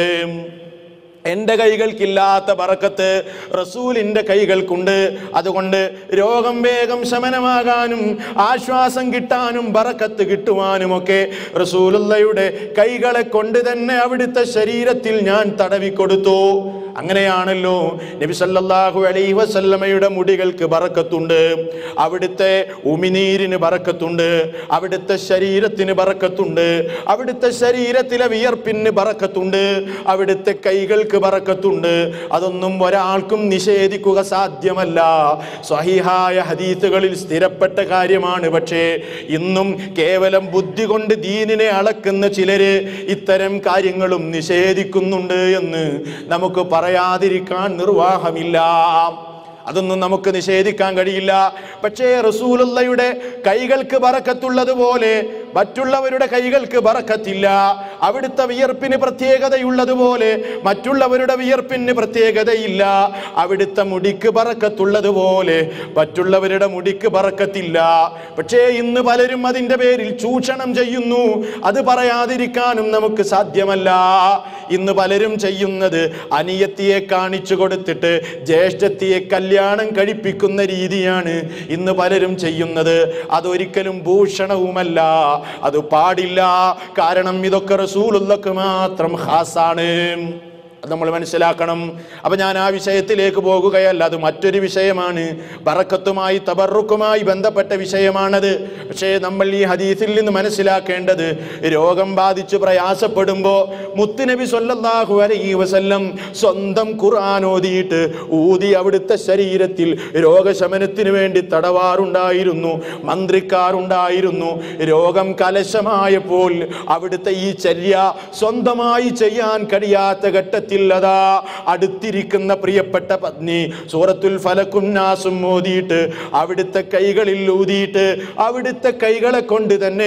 എൻ്റെ കൈകൾക്കില്ലാത്ത ബറക്കത്ത് റസൂലിൻ്റെ കൈകൾക്കുണ്ട്. അതുകൊണ്ട് രോഗം വേഗം ശമനമാകാനും ആശ്വാസം കിട്ടാനും ബറക്കത്ത് കിട്ടുവാനുമൊക്കെ റസൂലുള്ളയുടെ കൈകളെ കൊണ്ട് തന്നെ അവിടുത്തെ ശരീരത്തിൽ ഞാൻ തടവിക്കൊടുത്തു. അങ്ങനെയാണല്ലോ നബി സല്ലല്ലാഹു അലൈഹി വസല്ലമയുടെ മുടികൾക്ക് ബറക്കത്തുണ്ട്, അവിടുത്തെ ഉമിനീരിന് ബറക്കത്തുണ്ട്, അവിടുത്തെ ശരീരത്തിന് ബറക്കത്തുണ്ട്, അവിടുത്തെ ശരീരത്തിലെ വിയർപ്പിന് ബറക്കത്തുണ്ട്, അവിടുത്തെ കൈകൾക്ക് ബറക്കത്തുണ്ട്. അതൊന്നും ഒരാൾക്കും നിഷേധിക്കുക സാധ്യമല്ല. സ്വഹീഹായ ഹദീസുകളിൽ സ്ഥിരപ്പെട്ട കാര്യമാണ്. പക്ഷേ ഇന്നും കേവലം ബുദ്ധി കൊണ്ട് ദീനിനെ അളക്കുന്ന ചിലര് ഇത്തരം കാര്യങ്ങളും നിഷേധിക്കുന്നുണ്ട് എന്ന് നമുക്ക് പറയാതിരിക്കാൻ നിർവാഹമില്ല. അതൊന്നും നമുക്ക് നിഷേധിക്കാൻ കഴിയില്ല. പക്ഷേ റസൂലുള്ളയുടെ കൈകൾക്ക് ബറക്കത്തുള്ളതുപോലെ മറ്റുള്ളവരുടെ കൈകൾക്ക് ബറക്കത്തില്ല. അവിടുത്തെ വിയർപ്പിന് പ്രത്യേകതയുള്ളതുപോലെ മറ്റുള്ളവരുടെ വിയർപ്പിന് പ്രത്യേകതയില്ല. അവിടുത്തെ മുടിക്ക് ബറക്കത്തുള്ളതുപോലെ മറ്റുള്ളവരുടെ മുടിക്ക് ബറക്കത്തില്ല. പക്ഷേ ഇന്ന് പലരും അതിൻ്റെ പേരിൽ ചൂഷണം ചെയ്യുന്നു. അത് പറയാതിരിക്കാനും നമുക്ക് സാധ്യമല്ല. ഇന്ന് പലരും ചെയ്യുന്നത് അനിയത്തിയെ കാണിച്ചു കൊടുത്തിട്ട് ജ്യേഷ്ഠത്തിയെ കല്യാണം കഴിപ്പിക്കുന്ന രീതിയാണ് ഇന്ന് പലരും ചെയ്യുന്നത്. അതൊരിക്കലും ഭൂഷണവുമല്ല, അത് പാടില്ല. കാരണം ഇതൊക്കെ റസൂലുള്ളാഹിക്ക് മാത്രം ഖാസാണ്. അത് നമ്മൾ മനസ്സിലാക്കണം. അപ്പം ഞാൻ ആ വിഷയത്തിലേക്ക് പോകുകയല്ല, അത് മറ്റൊരു വിഷയമാണ്. ബറക്കത്തുമായി തബറുക്കുമായി ബന്ധപ്പെട്ട വിഷയമാണത്. പക്ഷേ നമ്മൾ ഈ ഹദീസിൽ നിന്ന് മനസ്സിലാക്കേണ്ടത്, രോഗം ബാധിച്ച് പ്രയാസപ്പെടുമ്പോൾ മുത്തുനബി സ്വല്ലല്ലാഹു അലൈഹി വസല്ലം സ്വന്തം ഖുർആൻ ഓതിയിട്ട് ഊതി അവിടുത്തെ ശരീരത്തിൽ രോഗശമനത്തിന് വേണ്ടി തടവാറുണ്ടായിരുന്നു, മന്ത്രിക്കാറുണ്ടായിരുന്നു. രോഗം കലശമായപ്പോൾ അവിടുത്തെ ഈ ചര്യ സ്വന്തമായി ചെയ്യാൻ കഴിയാത്ത ഘട്ടത്തിൽ അതാ അടുത്തിരിക്കുന്ന പ്രിയപ്പെട്ട പത്നി സൂറത്തുൽ ഫലക്കും നാസും ഓതിയിട്ട് അവിടുത്തെ കൈകളിൽ ഊതിയിട്ട് അവിടുത്തെ കൈകളെ കൊണ്ട് തന്നെ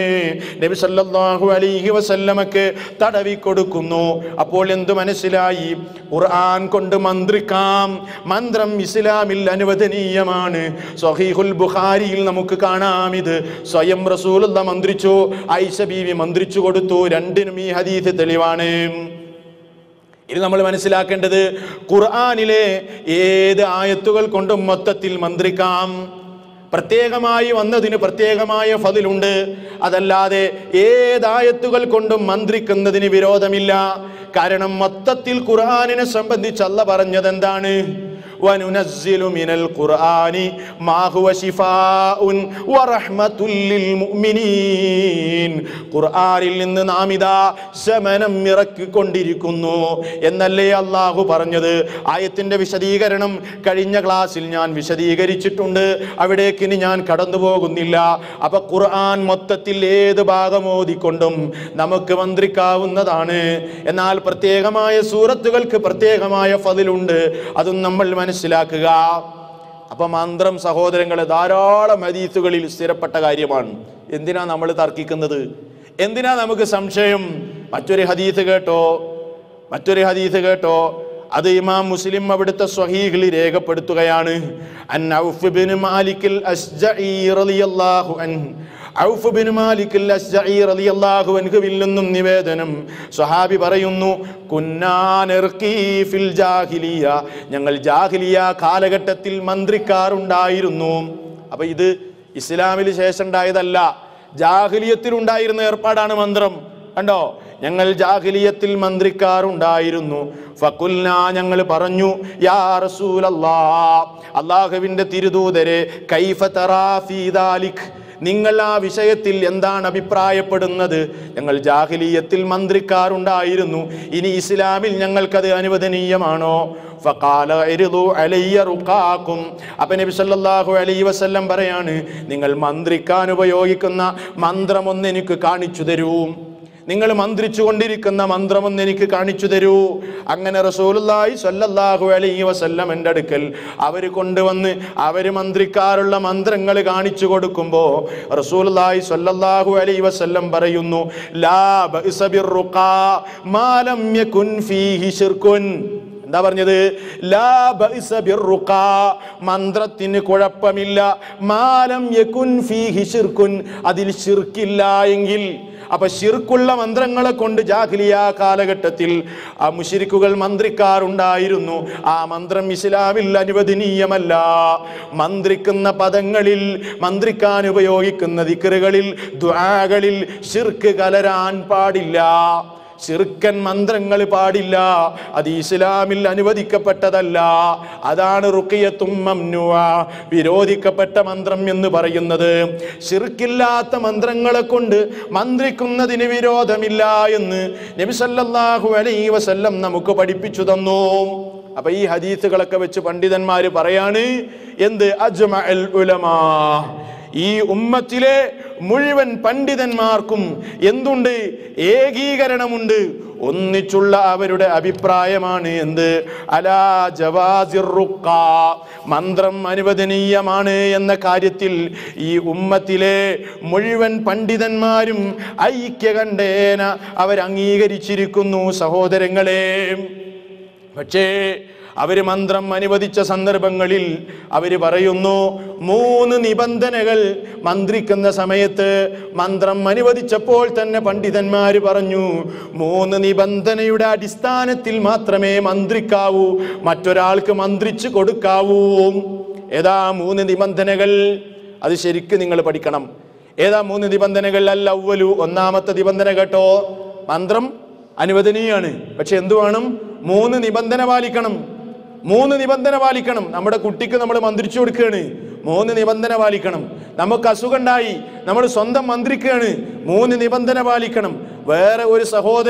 നബി സല്ലല്ലാഹു അലൈഹി വസല്ലമക്ക് തടവി കൊടുക്കുന്നു. അപ്പോൾ എന്തു മനസ്സിലായി? ഖുർആൻ കൊണ്ട് മന്ത്രിക്കാം. മന്ത്രം ഇസ്ലാമിൽ അനുവദനീയമാണ്. സ്വഹീഹുൽ ബുഖാരിയിൽ നമുക്ക് കാണാം. ഇത് സ്വയം റസൂലുള്ളാഹി മന്ത്രിച്ചു, ആയിഷ ബീവി മന്ത്രിച്ചു കൊടുത്തു. രണ്ടിനും ഈ ഹദീസ് തെളിവാണ്. ഇത് നമ്മൾ മനസ്സിലാക്കേണ്ടത് ഖുർആനിലെ ഏത് ആയത്തുകൾ കൊണ്ടും മൊത്തത്തിൽ മന്ത്രിക്കാം. പ്രത്യേകമായി വന്നതിന് പ്രത്യേകമായ ഫളിലുണ്ട്. അതല്ലാതെ ഏതായത്തുകൾ കൊണ്ടും മന്ത്രിക്കുന്നതിന് വിരോധമില്ല. കാരണം മൊത്തത്തിൽ ഖുർആനിനെ സംബന്ധിച്ച് അല്ലാഹ് പറഞ്ഞത് എന്താണ്? വനുനസ്സിലു മിനൽ ഖുർആനി മാ ഹുവ ശിഫാഉൻ വറഹ്മത്തുൽ ലിൽ മുഅ്മിനീൻ. ഖുർആനിൽ നിന്ന് നാം ഇതാ ശമനം ഇറക്കിക്കൊണ്ടിരിക്കുന്നു എന്നല്ലേ അല്ലാഹു പറഞ്ഞത്. ആയത്തിന്റെ വിശദീകരണം കഴിഞ്ഞ ക്ലാസ്സിൽ ഞാൻ വിശദീകരിച്ചിട്ടുണ്ട്. അവിടേക്ക് ഇനി ഞാൻ കടന്നു പോകുന്നില്ല. അപ്പൊ ഖുർആൻ മൊത്തത്തിൽ ഏത് ഭാഗം ഓതിക്കൊണ്ടും നമുക്ക് മന്ത്രിക്കാവുന്നതാണ്. എന്നാൽ പ്രത്യേകമായ സൂറത്തുകൾക്ക് പ്രത്യേകമായ ഫളിലുണ്ട്. അതും നമ്മൾ മനസ്സിലാക്കുക. അപ്പൊ മന്ത്രം സഹോദരങ്ങളെ ധാരാളം ഹദീസുകളിൽ സ്ഥിരപ്പെട്ട കാര്യമാണ്. എന്തിനാ നമ്മൾ തർക്കിക്കുന്നത്? എന്തിനാ നമുക്ക് സംശയം? മറ്റൊരു ഹദീസ് കേട്ടോ. അത് ഇമാം മുസ്ലിം അവിടുത്തെ സ്വഹീഹിൽ രേഖപ്പെടുത്തുകയാണ്. അൻ ഔഫ് ബിൻ മാലിക് അൽ അസ്ജഈ റളിയല്ലാഹു അൻഹു, ഔഫ് ബിൻ മാലിക് അൽ അസ്ജഈ റളിയല്ലാഹു അൻഹുവിൽ നിന്നും നിവേദനം. സ്വഹാബി പറയുന്നു, കുന്നാ നർഖീ ഫിൽ ജാഹിലിയ, ഞങ്ങൾ ജാഹിലിയ കാലഘട്ടത്തിൽ മന്ത്രിക്കാറുണ്ടായിരുന്നു. അപ്പൊ ഇത് ഇസ്ലാമിന് ശേഷം ഉണ്ടായതല്ല, ജാഹിലിയത്തിൽ ഉണ്ടായിരുന്ന ഏർപ്പാടാണ് മന്ത്രം. കണ്ടോ, ഞങ്ങൾ ജാഹിലിയത്തിൽ മന്ത്രിക്കാറുണ്ടായിരുന്നു. ഫഖുൽനാ, ഞങ്ങൾ പറഞ്ഞു, യാ റസൂലല്ലാഹ്, അല്ലാഹുവിന്റെ തിരുദൂതരെ, കൈഫ തറാ ഫീ ദാലിക്, നിങ്ങൾ ആ വിഷയത്തിൽ എന്താണ് അഭിപ്രായപ്പെടുന്നത്? ഞങ്ങൾ ജാഹിലിയത്തിൽ മന്ത്രിക്കാറുണ്ടായിരുന്നു, ഇനി ഇസ്ലാമിൽ ഞങ്ങൾക്കത് അനുവദനീയമാണോ? ഫഖാല ഇർദു അലയ്യ റുഖാകും. അപ്പോൾ നബി സല്ലല്ലാഹു അലൈഹി വസല്ലം പറയാണ്, നിങ്ങൾ മന്ത്രിക്കാൻ ഉപയോഗിക്കുന്ന മന്ത്രമൊന്ന് എനിക്ക് കാണിച്ചു തരൂ. നിങ്ങൾ മന്ത്രിച്ചു കൊണ്ടിരിക്കുന്ന മന്ത്രമൊന്ന് എനിക്ക് കാണിച്ചു തരൂ. അങ്ങനെ റസൂലുള്ളാഹി സ്വല്ലല്ലാഹു അലൈഹി വസല്ലം എൻ്റെ അടുക്കൽ അവർ കൊണ്ടുവന്ന് അവർ മന്ത്രിക്കാറുള്ള മന്ത്രങ്ങൾ കാണിച്ചു കൊടുക്കുമ്പോൾ റസൂലുള്ളാഹി സ്വല്ലല്ലാഹു അലൈഹി വസല്ലം പറയുന്നു, ലാ ബഅസ ബിർറുഖാ മാ ലം യകുൻ ഫീഹി ശിർകുൻ. എന്താ പറഞ്ഞത്? ലാ ബഅസ ബിർറുഖാ, മന്ത്രത്തിന് കുഴപ്പമില്ല, മാ ലം യകുൻ ഫീഹി ശിർകുൻ, അതിൽ ശിർക്കില്ല എങ്കിൽ. അപ്പൊ ശിർക്കുള്ള മന്ത്രങ്ങളെ കൊണ്ട് ജാഹിലിയ കാലഘട്ടത്തിൽ ആ മുശ്രിക്കുകൾ മന്ത്രിക്കാറുണ്ടായിരുന്നു. ആ മന്ത്രം ഇസ്ലാമിൽ അനുവദനീയമല്ല. മന്ത്രിക്കുന്ന പദങ്ങളിൽ, മന്ത്രിക്കാൻ ഉപയോഗിക്കുന്ന ദിക്റുകളിൽ, ദുആകളിൽ ശിർക്ക് കലരാൻ പാടില്ല. ശിർക്കൻ മന്ത്രങ്ങൾ പാടില്ല. അത് ഇസ്ലാമിൽ അനുവദിക്കപ്പെട്ടതല്ല. അതാണ് റുഖിയത്തും മംനുഅ, വിരോധിക്കപ്പെട്ട മന്ത്രം എന്ന് പറയുന്നത്. ശിർക്കില്ലാത്ത മന്ത്രങ്ങളെ കൊണ്ട് മന്ത്രിക്കുന്നതിന് വിരോധമില്ല എന്ന് നബി സല്ലല്ലാഹു അലൈഹി വസല്ലം നമുക്ക് പഠിപ്പിച്ചു തന്നു. അപ്പൊ ഈ ഹദീസുകളൊക്കെ വെച്ച് പണ്ഡിതന്മാര് പറയാണ് എന്ത്? അജ്മഅൽ ഉലമാ, ഈ ഉമ്മത്തിലെ മുഴുവൻ പണ്ഡിതന്മാർക്കും എന്തുണ്ട്? ഏകീകരണമുണ്ട്, ഒന്നിച്ചുള്ള അവരുടെ അഭിപ്രായമാണ് എന്ത്? അലാ ജവാസിർ റുഖാ, മന്ത്രം അനുവദനീയമാണ് എന്ന കാര്യത്തിൽ ഈ ഉമ്മത്തിലെ മുഴുവൻ പണ്ഡിതന്മാരും ഐക്യകണ്ഠേന അവർ അംഗീകരിച്ചിരിക്കുന്നു സഹോദരങ്ങളെ. പക്ഷേ അവർ മന്ത്രം അനുവദിച്ച സന്ദർഭങ്ങളിൽ അവർ പറയുന്നു 3 നിബന്ധനകൾ മന്ത്രിക്കുന്ന സമയത്ത്. മന്ത്രം അനുവദിച്ചപ്പോൾ തന്നെ പണ്ഡിതന്മാർ പറഞ്ഞു 3 നിബന്ധനയുടെ അടിസ്ഥാനത്തിൽ മാത്രമേ മന്ത്രിക്കാവൂ, മറ്റൊരാൾക്ക് മന്ത്രിച്ചു കൊടുക്കാവൂ. ഏതാ 3 നിബന്ധനകൾ? അത് ശരിക്കും നിങ്ങൾ പഠിക്കണം. ഏതാ 3 നിബന്ധനകൾ? അൽ അവ്വലു, ഒന്നാമത്തെ നിബന്ധന കേട്ടോ, മന്ത്രം അനുവദനീയാണ്, പക്ഷെ എന്തു വേണം? 3 നിബന്ധന പാലിക്കണം. 3 നിബന്ധന പാലിക്കണം. നമ്മുടെ കുട്ടിക്ക് നമ്മൾ മന്ത്രിച്ചു കൊടുക്കുകയാണ്, 3 നിബന്ധന പാലിക്കണം. നമുക്ക് അസുഖം ഉണ്ടായി, നമ്മൾ സ്വന്തം മന്ത്രിക്കുകയാണ്, 3 നിബന്ധന പാലിക്കണം. വേറെ ഒരു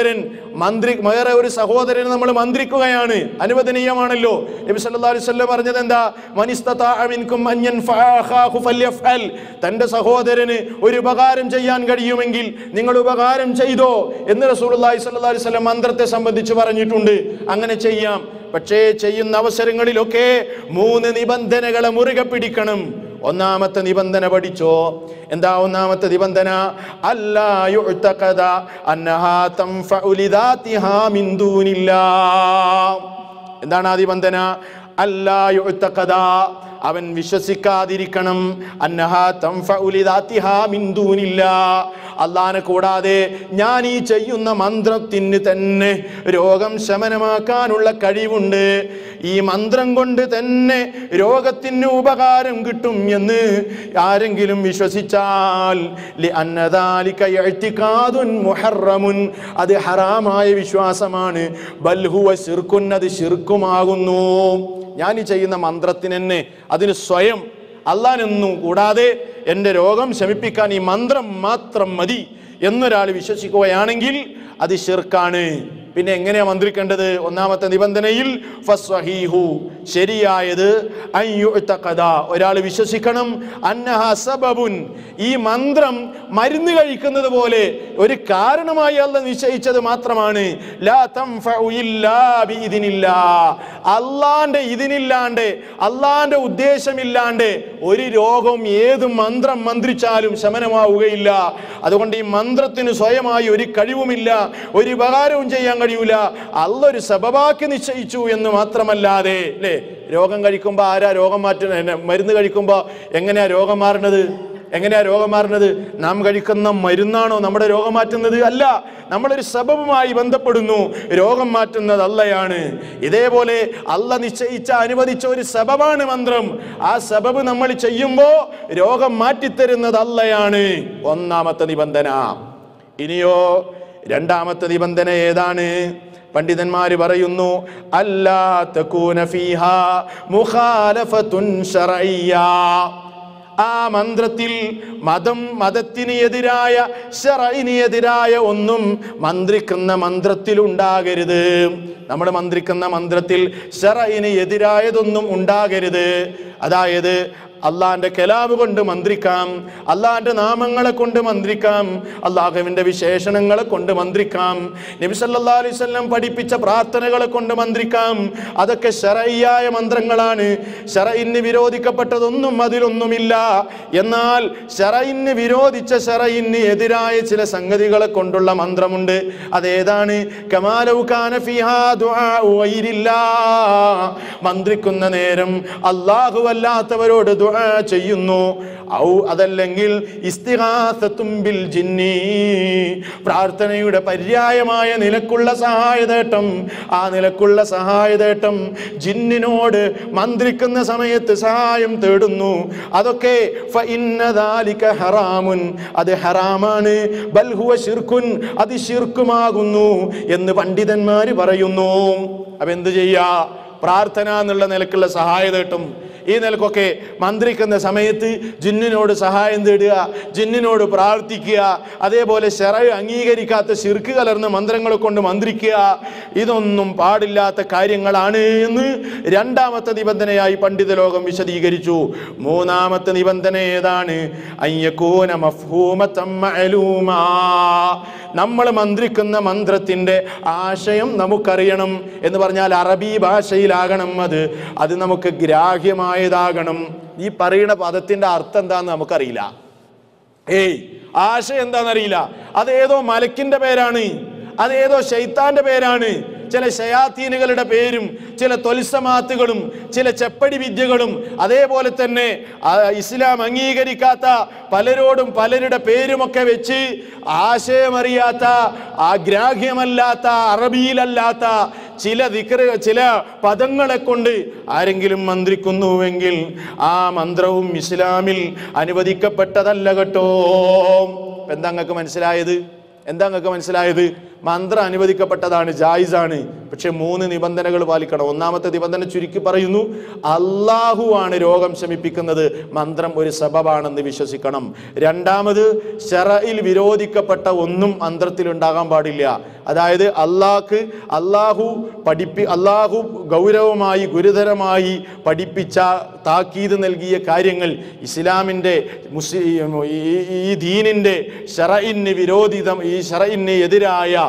സഹോദരൻ നമ്മൾ മന്ത്രിക്കുകയാണ്, അനുവദനീയമാണല്ലോ. നബി സല്ലല്ലാഹു അലൈഹി വസല്ലം പറഞ്ഞത് എന്താ? മനിസ്തതാഅ മിൻകും അൻ യൻഫഅ അഖാഹു ഫൽയഫ്അൽ, തന്റെ സഹോദരന് ഒരു ഉപകാരം ചെയ്യാൻ കഴിയുമെങ്കിൽ നിങ്ങൾ ഉപകാരം ചെയ്തോ എന്ന് റസൂലുള്ളാഹി സ്വല്ലല്ലാഹു അലൈഹി വസല്ലം മന്ത്രത്തെ സംബന്ധിച്ച് പറഞ്ഞിട്ടുണ്ട്. അങ്ങനെ ചെയ്യാം. പക്ഷേ ചെയ്യുന്ന അവസരങ്ങളിലൊക്കെ 3 നിബന്ധനകളെ മുറുകെ പിടിക്കണം. ഒന്നാമത്തെ നിബന്ധന പഠിച്ചോ? എന്താ ഒന്നാമത്തെ നിബന്ധന? അല്ലാ യുഅ്തഖദ അന്നഹാ തൻഫഉ ലിദാതിഹാ മിൻ ദൂനില്ലാഹ്. എന്താണ് ആ നിബന്ധന? അല്ലാ യുഅ്തഖദ, അവൻ വിശ്വസിക്കാതിരിക്കണം അന്നഹാ തൻഫഉ ലിദാതിഹാ മിൻ ദൂനില്ലാ, അല്ലാഹനെ കൂടാതെ ഞാൻ ഈ ചെയ്യുന്ന മന്ത്രത്തിന് തന്നെ രോഗം ശമനമാക്കാനുള്ള കഴിവുണ്ട്, ഈ മന്ത്രം കൊണ്ട് തന്നെ രോഗത്തിന് ഉപകാരം കിട്ടും എന്ന് ആരെങ്കിലും വിശ്വസിച്ചാൽ ലിഅന്ന ദാലിക ഇഅ്തിഖാദുൻ മുഹറമുൻ, അത് ഹറാമായ വിശ്വാസമാണ്. ബൽ ഹുവ ശിർക്കുൻ, അത് ശിർക്കുമാകുന്നു. ഞാൻ ഈ ചെയ്യുന്ന മന്ത്രത്തിന് തന്നെ അതിന് സ്വയം അല്ലാഹനൊന്നും കൂടാതെ എൻ്റെ രോഗം ശമിപ്പിക്കാൻ ഈ മന്ത്രം മാത്രം മതി എന്നൊരാൾ വിശ്വസിക്കുകയാണെങ്കിൽ അത് ശിർക്കാണ്. പിന്നെ എങ്ങനെയാ മന്ത്രിക്കേണ്ടത്? ഒന്നാമത്തെ നിബന്ധനയിൽ ഫസ്വഹീഹു, ശരിയായത് അയ്യുഅ്തഖദ, ഒരാൾ വിശ്വസിക്കണം അന്നഹാ സബബുൻ, ഈ മന്ത്രം മരുന്ന് കഴിക്കുന്നത് പോലെ ഒരു കാരണമായി അല്ലാഹ് നിശ്ചയിച്ചത് മാത്രമാണ്. ലാ തൻഫഉ ഇല്ലാ ബിഇദ്നില്ലാ, അല്ലാഹന്റെ ഇതിനില്ലാണ്ട് അല്ലാഹന്റെ ഉദ്ദേശമില്ലാണ്ട് ഒരു രോഗം ഏത് മന്ത്രം മന്ത്രിച്ചാലും ശമനമാവുകയില്ല. അതുകൊണ്ട് ഈ മന്ത്രത്തിന് സ്വയമായി ഒരു കഴിവുമില്ല, ഒരു ഉപകാരവും ചെയ്യാൻ കഴിയൂല. അല്ലാഹ് ഒരു സബബാക്കി നിശ്ചയിച്ചു എന്ന് മാത്രമല്ലാതെ, അല്ലേ? രോഗം കഴിക്കുമ്പോൾ ആരാ രോഗം മാറ്റുന്നത്? മരുന്ന് കഴിക്കുമ്പോൾ എങ്ങനെയാ രോഗം മാറുന്നത്? നാം കഴിക്കുന്ന മരുന്നാണോ നമ്മുടെ രോഗം മാറ്റുന്നത്? അല്ല, നമ്മളൊരു സബബുമായി ബന്ധപ്പെടുന്നു. രോഗം മാറ്റുന്നത് അല്ലാഹയാണ്. ഇതേപോലെ അല്ലാഹ് നിശ്ചയിച്ച അനുവദിച്ച ഒരു സബബാണ് മന്ത്രം. ആ സബബ് നമ്മൾ ചെയ്യുമ്പോൾ രോഗം മാറ്റിത്തരുന്നത് അല്ലാഹയാണ്. ഒന്നാമത്തെ നിബന്ധന. ഇനിയോ രണ്ടാമത്തെ നിബന്ധന ഏതാണ്? പണ്ഡിതന്മാര് പറയുന്നു അല്ലാ തകൂന ഫീഹാ മുഖാലഫത്തുൻ ശർഇയ്യാ, ആ മന്ത്രത്തിൽ മതത്തിന് എതിരായ ശർഇന് എതിരായ ഒന്നും മന്ത്രിക്കുന്ന മന്ത്രത്തിൽ ഉണ്ടാകരുത്. നമ്മൾ മന്ത്രിക്കുന്ന മന്ത്രത്തിൽ ശർഇന് എതിരായതൊന്നും ഉണ്ടാകരുത്. അതായത് അള്ളാഹിന്റെ കലാമ് കൊണ്ട് മന്ത്രിക്കാം, അള്ളാഹിന്റെ നാമങ്ങളെ കൊണ്ട് മന്ത്രിക്കാം, അള്ളാഹുവിന്റെ വിശേഷണങ്ങളെ കൊണ്ട് മന്ത്രിക്കാം, നബി സല്ലല്ലാഹു അലൈഹി വസല്ലം പഠിപ്പിച്ച പ്രാർത്ഥനകളെ കൊണ്ട് മന്ത്രിക്കാം. അതൊക്കെ ശർഇയായ മന്ത്രങ്ങളാണ്. ശർഇന് വിരോധിക്കപ്പെട്ടതൊന്നും അതിലൊന്നുമില്ല. എന്നാൽ ശർഇന് വിരോധിച്ച ശർഇന് എതിരായ ചില സംഗതികളെ കൊണ്ടുള്ള മന്ത്രമുണ്ട്. അതേതാണ്? കമാലൗ കാന ഫീഹാ ദുആഉ ഗൈരില്ലാഹ്, മന്ത്രിക്കുന്ന നേരം അല്ലാഹു അല്ലാത്തവരോട് ദുആ ചെയ്യുന്നു. ഔ അതല്ലെങ്കിൽ ഇസ്തിഗാസത്തും ബിൽ ജിന്നി, പ്രാർത്ഥനയുടെ പര്യായമായ നിലക്കുള്ള സഹായതേട്ടം, ആ നിലക്കുള്ള സഹായതേട്ടം ജിന്നിനോട് മന്ത്രിക്കുന്ന സമയത്ത് സഹായം തേടുന്നു. അതൊക്കെ ഫഇന്ന ദാലിക ഹറാമുൻ, അത് ഹറാമാണ്. ബൽ ഹുവ ശിർക്കുൻ, അത് ശിർക്കുമാകുന്നു എന്ന് പണ്ഡിതന്മാര് പറയുന്നു. അപ്പൊ എന്ത് ചെയ്യാ? പ്രാർത്ഥന എന്നുള്ള നിലക്കുള്ള സഹായതേട്ടം, ഈ നിലക്കൊക്കെ മന്ത്രിക്കുന്ന സമയത്ത് ജിന്നിനോട് സഹായം തേടുക, ജിന്നിനോട് പ്രാർത്ഥിക്കുക, അതേപോലെ ശർഅ് അംഗീകരിക്കാത്ത ശിർക്ക് കലർന്ന മന്ത്രങ്ങളെ കൊണ്ട് മന്ത്രിക്കുക, ഇതൊന്നും പാടില്ലാത്ത കാര്യങ്ങളാണ് എന്ന് രണ്ടാമത്തെ നിബന്ധനയായി പണ്ഡിത ലോകം വിശദീകരിച്ചു. മൂന്നാമത്തെ നിബന്ധന ഏതാണ്? അയ്യകൂന മഫ്ഹൂമതൻ മഅലൂമാ, നമ്മൾ മന്ത്രിക്കുന്ന മന്ത്രത്തിന്റെ ആശയം നമുക്കറിയണം. എന്ന് പറഞ്ഞാൽ അറബി ഭാഷയിലാകണം അത് നമുക്ക് ഗ്രാഹ്യമായതാകണം. ഈ പറയുന്ന പദത്തിന്റെ അർത്ഥം എന്താന്ന് നമുക്കറിയില്ല. ആശയം എന്താണെന്നറിയില്ല. അതേതോ മലക്കിന്റെ പേരാണ്, അതേതോ ശൈത്താന്റെ പേരാണ്, ചില ശയാത്തീനുകളുടെ പേരും ചില തൊൽസമാത്തുകളും ചില ചെപ്പടി വിദ്യകളും, അതേപോലെ തന്നെ ഇസ്ലാം അംഗീകരിക്കാത്ത പലരോടും പലരുടെ പേരുമൊക്കെ വെച്ച് ആശയമറിയാത്ത, ആഗ്രാഹ്യമല്ലാത്ത, അറബിയിലല്ലാത്ത ചില പദങ്ങളെ കൊണ്ട് ആരെങ്കിലും മന്ത്രിക്കുന്നുവെങ്കിൽ ആ മന്ത്രവും ഇസ്ലാമിൽ അനുവദിക്കപ്പെട്ടതല്ല കേട്ടോ. എന്താ നിങ്ങൾക്ക് മനസ്സിലായത്? മന്ത്രം അനുവദിക്കപ്പെട്ടതാണ്, ജായിസാണ്. പക്ഷെ 3 നിബന്ധനകൾ പാലിക്കണം. ഒന്നാമത്തെ നിബന്ധന ചുരുക്കി പറയുന്നു, അല്ലാഹു ആണ് രോഗം ശമിപ്പിക്കുന്നത്, മന്ത്രം ഒരു സബബാണെന്ന് വിശ്വസിക്കണം. രണ്ടാമത്, ശർഇൽ വിരോധിക്കപ്പെട്ട ഒന്നും മന്ത്രത്തിൽ ഉണ്ടാകാൻ പാടില്ല. അതായത് അല്ലാഹു ഗൗരവമായി ഗുരുതരമായി പഠിപ്പിച്ച താക്കീത് നൽകിയ കാര്യങ്ങൾ, ഇസ്ലാമിൻ്റെ ഈ ദീനിൻ്റെ ശർഇന് വിരോധിതം, ഈ ശർഇന് എതിരായ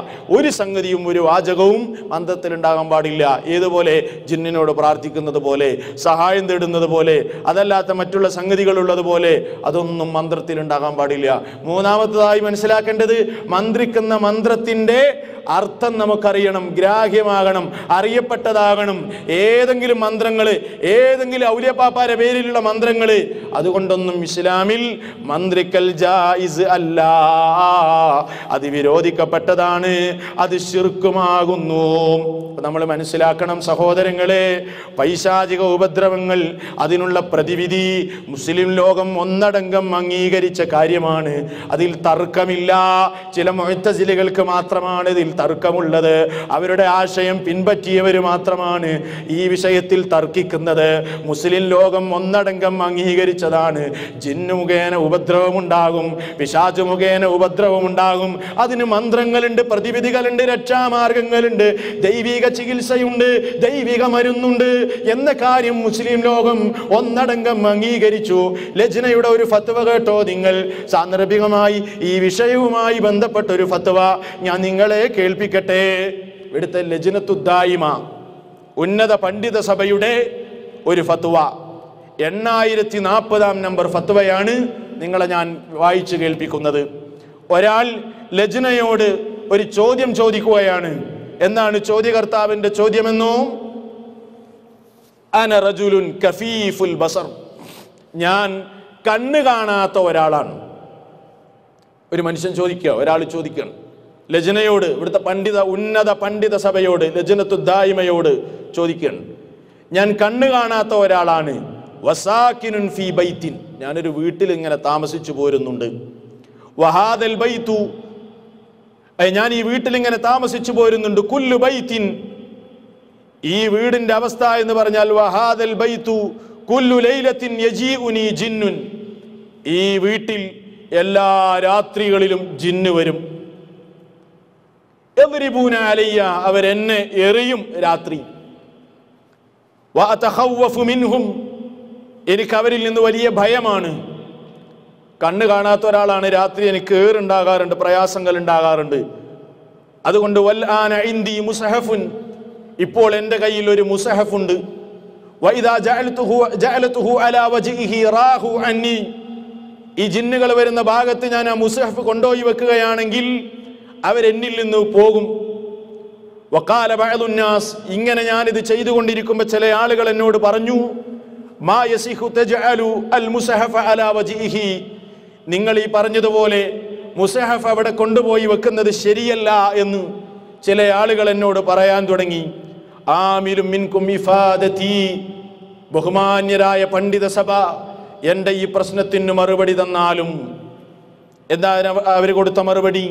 ഒരു സംഗതിയും ഒരു വാചകവും മന്ത്രത്തിൽ ഉണ്ടാകാൻ പാടില്ല. ഏതുപോലെ? ജിന്നിനോട് പ്രാർത്ഥിക്കുന്നത് പോലെ, സഹായം തേടുന്നത് പോലെ, അതല്ലാത്ത മറ്റുള്ള സംഗതികളുള്ളത് പോലെ അതൊന്നും മന്ത്രത്തിൽ ഉണ്ടാകാൻ പാടില്ല. മൂന്നാമത്തതായി മനസ്സിലാക്കേണ്ടത്, മന്ത്രിക്കുന്ന മന്ത്രത്തിന്റെ അർത്ഥം നമുക്കറിയണം, ഗ്രാഹ്യമാകണം, അറിയപ്പെട്ടതാകണം. ഏതെങ്കിലും മന്ത്രങ്ങൾ, ഏതെങ്കിലും ഔലിയപ്പാപ്പാരെ പേരിലുള്ള മന്ത്രങ്ങൾ, അതുകൊണ്ടൊന്നും ഇസ്ലാമിൽ മന്ത്രിക്കൽ ജായിസ് അല്ല, അത് വിരോധിക്കപ്പെട്ടതാണ്, അത് ശിർക്കുമാകുന്നു. നമ്മൾ മനസ്സിലാക്കണം സഹോദരങ്ങളെ, പൈശാചിക ഉപദ്രവങ്ങൾ, അതിനുള്ള പ്രതിവിധി മുസ്ലിം ലോകം ഒന്നടങ്കം അംഗീകരിച്ച കാര്യമാണ്. അതിൽ തർക്കമില്ല. ചില മുഅ്തസിലികൾക്ക് മാത്രമാണ് ഇതിൽ തർക്കമുള്ളത്. അവരുടെ ആശയം പിൻപറ്റിയവർ മാത്രമാണ് ഈ വിഷയത്തിൽ തർക്കിക്കുന്നത്. മുസ്ലിം ലോകം ഒന്നടങ്കം അംഗീകരിച്ചതാണ്. ജിന്നു മുഖേന ഉപദ്രവമുണ്ടാകും, പിശാച് മുഖേന ഉപദ്രവമുണ്ടാകും. അതിന് മന്ത്രങ്ങളുണ്ട്, പ്രതിവിധികളുണ്ട്, രക്ഷാമാർഗങ്ങളുണ്ട്, ദൈവിക ചികിത്സയുണ്ട്, ദൈവിക മരുന്നുണ്ട് എന്ന കാര്യം മുസ്ലിം ലോകം ഒന്നടങ്കം അംഗീകരിച്ചു. ലജ്നയുടെ ഒരു ഫത്വ കേട്ടോ നിങ്ങൾ. സാന്ദർഭികമായി ഈ വിഷയവുമായി ബന്ധപ്പെട്ട ഒരു ഫത്വ ഞാൻ നിങ്ങളെ കേൾപ്പിക്കട്ടെ. ഇവിടുത്തെ ലജ്നത്തുദ്ദായിമ, ഉന്നത പണ്ഡിത സഭയുടെ ഒരു ഫത്വ, 8040 നമ്പർ ഫത്വയാണ് നിങ്ങളെ ഞാൻ വായിച്ചു കേൾപ്പിക്കുന്നത്. ഒരാൾ ലജ്നയോട് ഒരു ചോദ്യം ചോദിക്കുകയാണ്. എന്താണ് ചോദ്യകർത്താവിന്റെ ചോദ്യമെന്നോ? അന റജുലുൻ കഫീഫുൽ ബസർ, ഞാൻ കണ്ണ് കാണാത്ത ഒരാളാണ്. ഒരു മനുഷ്യൻ ചോദിക്കുക, ഒരാൾ ചോദിക്കണം ലജ്നയോട്, ഇവിടുത്തെ ഉന്നത പണ്ഡിത സഭയോട്, ലജ്നത്തുദ്ദായിമയോട് ചോദിക്കണം, ഞാൻ കണ്ണ് കാണാത്ത ഒരാളാണ്. വസാകിനുൻ ഫീ ബൈത്തിൻ, ഞാനൊരു വീട്ടിൽ ഇങ്ങനെ താമസിച്ചു പോരുന്നുണ്ട്. വഹാദൽ ബൈതു, ഞാൻ ഈ വീട്ടിൽ ഇങ്ങനെ താമസിച്ചു പോരുന്നുണ്ട്. കുല്ലു ബൈത്തിൻ, ഈ വീടിന്റെ അവസ്ഥ എന്ന് പറഞ്ഞാൽ വഹാദൽ ബൈതു കുല്ലു ലൈലത്തിൻ യജീഉനി ജിന്നുൻ, ഈ വീട്ടിൽ എല്ലാ രാത്രികളിലും ജിന്ന് വരും. യദ്രിബൂന അലയ്യ, അവരെന്നെ എറിയും രാത്രി. വഅതഖവ്വഫു മിൻഹും, എനിക്ക് അവരിൽ നിന്ന് വലിയ ഭയമാണ്. കണ്ണ് കാണാത്ത ഒരാളാണ്, രാത്രി എനിക്ക് ഏറുണ്ടാകാറുണ്ട്, പ്രയാസങ്ങൾ ഉണ്ടാകാറുണ്ട്. അതുകൊണ്ട് വൽ ആന ഇൻദി മുസഹഫുൻ, ഇപ്പോൾ എൻ്റെ കയ്യിൽ ഒരു മുസഹഫുണ്ട്. വഇദാ ജഅലതുഹു അലാ വജ്ഹിഹി റാഹു അന്നി, ഈ ജിന്നുകൾ വരുന്ന ഭാഗത്ത് ഞാൻ ആ മുസഹഫ് കൊണ്ടുപോയി വെക്കുകയാണെങ്കിൽ അവരെന്നിൽ നിന്ന് പോകും. വഖാല ബഅദുന്നാസ്, ഇങ്ങനെ ഞാനിത് ചെയ്തുകൊണ്ടിരിക്കുമ്പോൾ ചില ആളുകൾ എന്നോട് പറഞ്ഞു, മാ യസിഹു തജ്അലു അൽ മുസഹഫ അലാ വജ്ഹിഹി, നിങ്ങൾ ഈ പറഞ്ഞതുപോലെ മുസഹഫ് അവിടെ കൊണ്ടുപോയി വെക്കുന്നത് ശരിയല്ല എന്ന് ചില ആളുകൾ എന്നോട് പറയാൻ തുടങ്ങി. ആമിലും മിൻകും ഇഫാദതി, ബഹുമാന്യരായ പണ്ഡിത സഭ എൻ്റെ ഈ പ്രശ്നത്തിന് മറുപടി തന്നാലും. എന്താണ് അവർ കൊടുത്ത മറുപടി?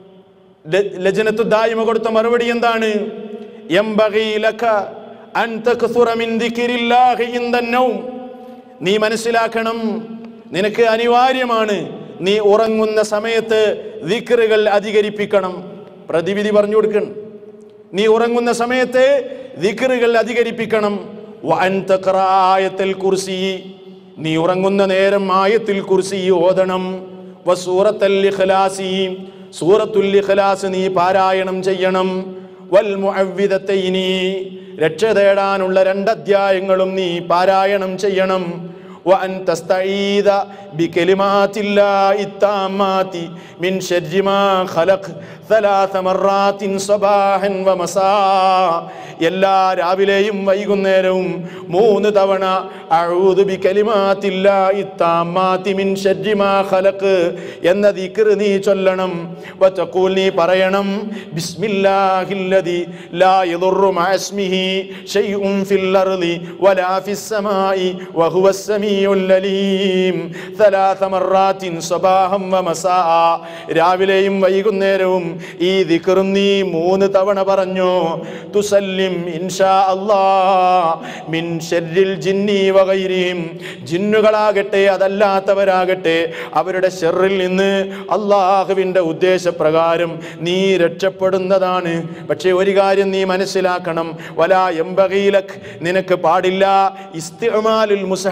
ലജ്നത്തുദ്ദായിമ കൊടുത്ത മറുപടി എന്താണ്? യംബഗി ലക അൻ തക്സുറ മിൻ ദിക്രില്ലാഹി ഇൻദൻ നൗം, നീ മനസ്സിലാക്കണം, നിനക്ക് അനിവാര്യമാണ് നീ ഉറങ്ങുന്ന സമയത്ത് ദിക്റുകൾ അധികരിപ്പിക്കണം. പ്രതിവിധി പറഞ്ഞു കൊടുക്കണം, നീ ഉറങ്ങുന്ന സമയത്ത് ദിക്റുകൾ അധികരിപ്പിക്കണം. വഅൻ തഖറ ആയത്തുൽ കുർസി, നീ ഉറങ്ങുന്ന നേരം ആയത്തുൽ കുർസി ഓതണം. വസൂറത്തുൽ ഇഖ്ലാസി, സൂറത്തുൽ ഇഖ്ലാസ് നീ പാരായണം ചെയ്യണം. വൽ മുഅവ്വിദതൈനി, രക്ഷ തേടാനുള്ള 2 അധ്യായങ്ങളും നീ പാരായണം ചെയ്യണം. وأن تستعيذ بكلمات الله التامات من شر ما خلق 3 مرات صباحا ومساء, എല്ലാ രാവിലെയും വൈകുന്നേരവും 3 തവണ അഊദു ബികലിമാത്തില്ലാഹി തമ്മാതി മിൻ ശർരി മാ ഖലഖ് എന്ന ദിക്ർ നീ ചൊല്ലണം. വതഖൂൽ, നീ പറയണം, ബിസ്മില്ലാഹില്ലദി ലാ യദുറു മഅ ഇസ്മിഹി ശൈഉൻ ഫിൽ അർളി വലാ ഫിസ് സമാഇ വഹുവസ് സമീഉൽ അലീം 3 മറാത്തിൻ സബാഹം വമസാഅ, രാവിലെയും വൈകുന്നേരവും ഈ ദിക്റും നീ 3 തവണ പറഞ്ഞോ. തുസല്ലിം ഇൻഷാ അല്ലാഹ് മിൻ ശർരിൽ ജിന്നി വഗൈരിഹിം, ജിന്നുകളാകട്ടെ അതല്ലാത്തവരാകട്ടെ അവരുടെ ശർറിൽ നിന്ന് അല്ലാഹുവിൻ്റെ ഉദ്ദേശപ്രകാരം നീ രക്ഷപ്പെടുന്നതാണ്. പക്ഷേ ഒരു കാര്യം നീ മനസ്സിലാക്കണം, വലാ യംബഗീ ലക്, നിനക്ക് പാടില്ല ഇസ്തിഅമാലുൽ മുസ്ഹഫ്,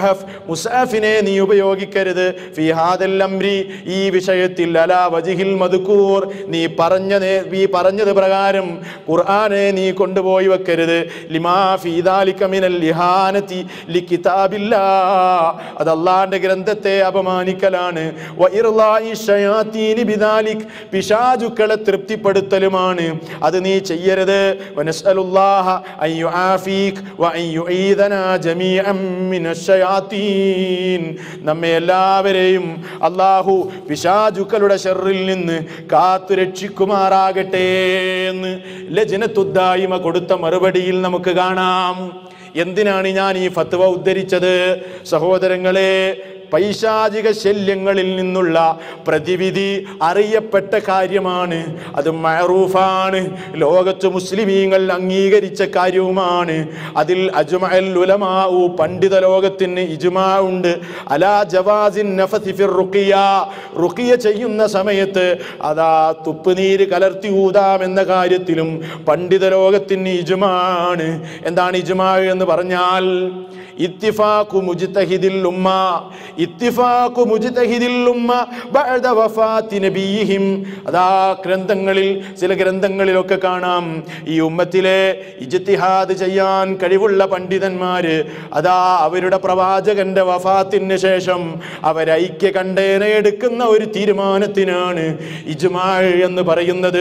മുസാഫിനെ നീ ഉപയോഗിക്കരുത്. ഫീ ഹാദൽ അംരി, ഈ വിഷയത്തിൽ, അലാ വജിഹിൽ മദ്കൂർ, നീ പറഞ്ഞത് പ്രകാരം ഖുർആനെ നീ കൊണ്ടുപോയി വെക്കരുത്. ലിമാ ഫീ ദാലിക മിനൽ ഇഹാനതി ലികിതാബില്ലാഹ്, അത് അല്ലാഹുവിന്റെ ഗ്രന്ഥത്തെ അപമാനിക്കലാണ്. വ ഇർലാഇ ശയാതീനി ബിദാലിക്, പിശാചുക്കളെ തൃപ്തിപ്പെടുത്തലുമാണ്. അത് നീ ചെയ്യരുത്. വനസ്അലുല്ലാഹ അൻ യുആഫീക് വ അൻ യുഈദനാ ജമീഅൻ മിനശ്ശയാതീൻ, നമ്മെ എല്ലാവരെയും അല്ലാഹു പിശാചുക്കളുടെ ശർറിൽ നിന്ന് കാത്തു രക്ഷിക്കുമാറാകട്ടെ എന്ന് ലജ്നത്തുദ്ദായിമ കൊടുത്ത മറുപടിയിൽ നമുക്ക് കാണാം. എന്തിനാണ് ഞാൻ ഈ ഫത്വ ഉദ്ധരിച്ചത്? സഹോദരങ്ങളെ, പൈശാചിക ശല്യങ്ങളിൽ നിന്നുള്ള പ്രതിവിധി അറിയപ്പെട്ട കാര്യമാണ്. അത് മഅറൂഫാണ്, ലോകത്ത് മുസ്ലിമീങ്ങൾ അംഗീകരിച്ച കാര്യവുമാണ്. അതിൽ അജ്മഅൽ ഉലമാഉ, പണ്ഡിത ലോകത്തിന് ഇജ്മാ ഉണ്ട്. അലാ ജവാസിൻ നഫസി ഫിർ റുഖിയ, റുഖിയ ചെയ്യുന്ന സമയത്ത് അതാ തുപ്പുനീര് കലർത്തി ഊതാം എന്ന കാര്യത്തിലും പണ്ഡിത ലോകത്തിന് ഇജ്മാ ആണ്. എന്താണ് ഇജ്മാ എന്ന് പറഞ്ഞാൽ? ഇത്തിഫാഖു മുജ്തഹിദിൽ ഉമ്മ, ഇത്തിഫാഖു മുജ്തഹിദിൽ ഉമ്മ ബഅദ വഫാത്തി നബിയിഹിം. അതാ ഗ്രന്ഥങ്ങളിൽ, ചില ഗ്രന്ഥങ്ങളിലൊക്കെ കാണാം, ഈ ഉമ്മത്തിലെ ഇജ്തിഹാദ് ചെയ്യാൻ കഴിവുള്ള പണ്ഡിതന്മാര് അതാ അവരുടെ പ്രവാചകന്റെ വഫാത്തിന് ശേഷം അവരൈക്യ കണ്ഠേന എടുക്കുന്ന ഒരു തീരുമാനത്തിനാണ് ഇജ്മാ എന്ന് പറയുന്നത്.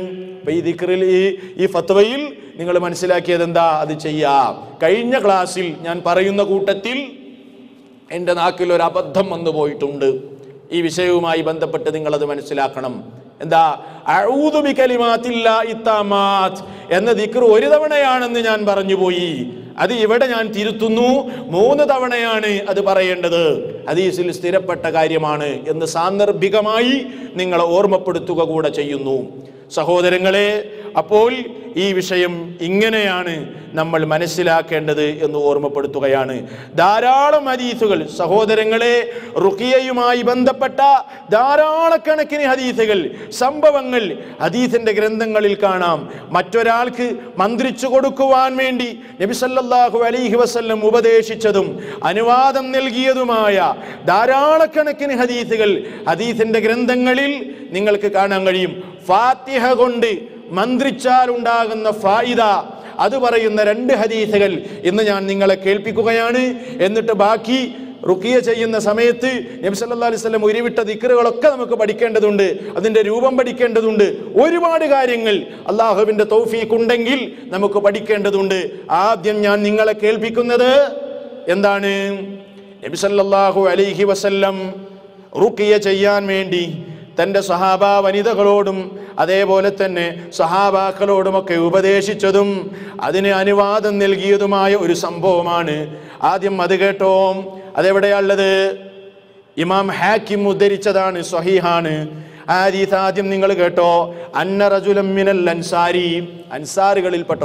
ഈ ഫത്വയിൽ നിങ്ങൾ മനസ്സിലാക്കിയത് എന്താ? അത് ചെയ്യാം. കഴിഞ്ഞ ക്ലാസ്സിൽ ഞാൻ പറയുന്ന കൂട്ടത്തിൽ എൻ്റെ നാക്കിൽ ഒരു അബദ്ധം വന്നു പോയിട്ടുണ്ട്. ഈ വിഷയവുമായി ബന്ധപ്പെട്ട് നിങ്ങളത് മനസ്സിലാക്കണം. എന്താ? അഊദു ബികലിമാത്തില്ലാഹി തമ്മാത്ത് എന്ന ദിക്ർ ഒരു തവണയാണെന്ന് ഞാൻ പറഞ്ഞു പോയി. അത് ഇവിടെ ഞാൻ തിരുത്തുന്നു, 3 തവണയാണ് അത് പറയേണ്ടത്. ഹദീസിൽ സ്ഥിരപ്പെട്ട കാര്യമാണ് എന്ന് സാന്ദർഭികമായി നിങ്ങളെ ഓർമ്മപ്പെടുത്തുക കൂടെ ചെയ്യുന്നു. സഹോദരങ്ങളെ, അപ്പോൾ ഈ വിഷയം ഇങ്ങനെയാണ് നമ്മൾ മനസ്സിലാക്കേണ്ടത് എന്ന് ഓർമ്മപ്പെടുത്തുകയാണ്. ധാരാളം ഹദീസുകൾ, സഹോദരങ്ങളെ, റുഖിയയുമായി ബന്ധപ്പെട്ട ധാരാളക്കണക്കിന് ഹദീസുകൾ, സംഭവങ്ങൾ ഹദീസിന്റെ ഗ്രന്ഥങ്ങളിൽ കാണാം. മറ്റൊരാൾക്ക് മന്ത്രിച്ചു കൊടുക്കുവാൻ വേണ്ടി നബി സല്ലല്ലാഹു അലൈഹി വസല്ലം ഉപദേശിച്ചതും അനുവാദം നൽകിയതുമായ ധാരാളക്കണക്കിന് ഹദീസുകൾ ഹദീസിന്റെ ഗ്രന്ഥങ്ങളിൽ നിങ്ങൾക്ക് കാണാൻ കഴിയും. ഫാത്തിഹ കൊണ്ട് മന്ത്രിച്ചാൽ ഉണ്ടാകുന്ന ഫായിദ, അത് പറയുന്ന 2 ഹദീസുകൾ ഇന്ന് ഞാൻ നിങ്ങളെ കേൾപ്പിക്കുകയാണ്. എന്നിട്ട് ബാക്കി റുഖിയ ചെയ്യുന്ന സമയത്ത് നബി സല്ലല്ലാഹു അലൈഹി വസല്ലം ഉരുവിട്ട ദിക്റുകളൊക്കെ നമുക്ക് പഠിക്കേണ്ടതുണ്ട്, അതിൻ്റെ രൂപം പഠിക്കേണ്ടതുണ്ട്. ഒരുപാട് കാര്യങ്ങൾ അള്ളാഹുവിൻ്റെ തൗഫീഖ് ഉണ്ടെങ്കിൽ നമുക്ക് പഠിക്കേണ്ടതുണ്ട്. ആദ്യം ഞാൻ നിങ്ങളെ കേൾപ്പിക്കുന്നത് എന്താണ്? നബി സല്ലല്ലാഹു അലൈഹി വസല്ലം റുഖിയ ചെയ്യാൻ വേണ്ടി തൻ്റെ സഹാബ വനിതകളോടും അതേപോലെ തന്നെ സഹാബാക്കളോടുമൊക്കെ ഉപദേശിച്ചതും അതിന് അനുവാദം നൽകിയതുമായ ഒരു സംഭവമാണ്. ആദ്യം അത് കേട്ടോ. അതെവിടെയുള്ളത്? ഇമാം ഹാക്കിം ഉദ്ധരിച്ചതാണ്, സ്വഹീഹാണ്. ആ ഹദീസ് ആദ്യം നിങ്ങൾ കേട്ടോ. അന്ന റജുലൻ മിനൽ അൻസാരി, അൻസാറുകളിൽപ്പെട്ട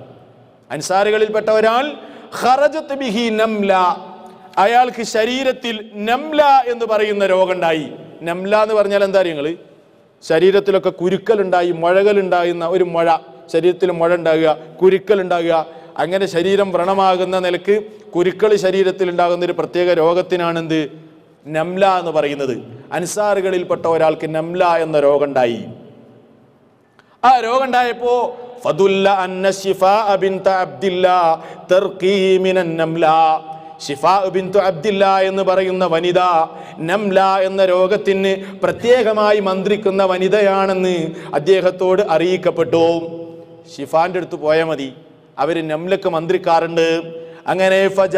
ഒരാൾ ഖറജത് ബിഹി നംല, അയാൾക്ക് ശരീരത്തിൽ നംല എന്ന് പറയുന്ന രോഗമുണ്ടായി. നംല എന്ന് പറഞ്ഞാൽ എന്താ അറിയുങ്ങൾ? ശരീരത്തിലൊക്കെ കുരുക്കലുണ്ടായി, മുഴകളുണ്ടാകുന്ന ഒരു മുഴ, ശരീരത്തിൽ മുഴ ഉണ്ടാകുക, കുരുക്കലുണ്ടാകുക. അങ്ങനെ ശരീരം വ്രണമാകുന്ന നിലക്ക് കുരുക്കൾ ശരീരത്തിൽ ഉണ്ടാകുന്ന ഒരു പ്രത്യേക രോഗത്തിനാണെന്ത്? നംല എന്ന് പറയുന്നത്. അൻസാറുകളിൽപ്പെട്ട ഒരാൾക്ക് നംല എന്ന രോഗമുണ്ടായി. ആ രോഗമുണ്ടായപ്പോ ഫദുല്ല അന്ന ശിഫാ ബിൻത അബ്ദില്ലാ തർഖീ മിനൻ നംല, ഷിഫാ ബിൻതു അബ്ദില്ല എന്ന് പറയുന്ന വനിത നംല എന്ന രോഗത്തിന് പ്രത്യേകമായി മന്ത്രിക്കുന്ന വനിതയാണെന്ന് അദ്ദേഹത്തോട് അറിയിക്കപ്പെട്ടു. ഷിഫാന്റെ അടുത്ത് പോയാൽ മതി, അവര് നംലക്ക് മന്ത്രിക്കാറുണ്ട്. അങ്ങനെ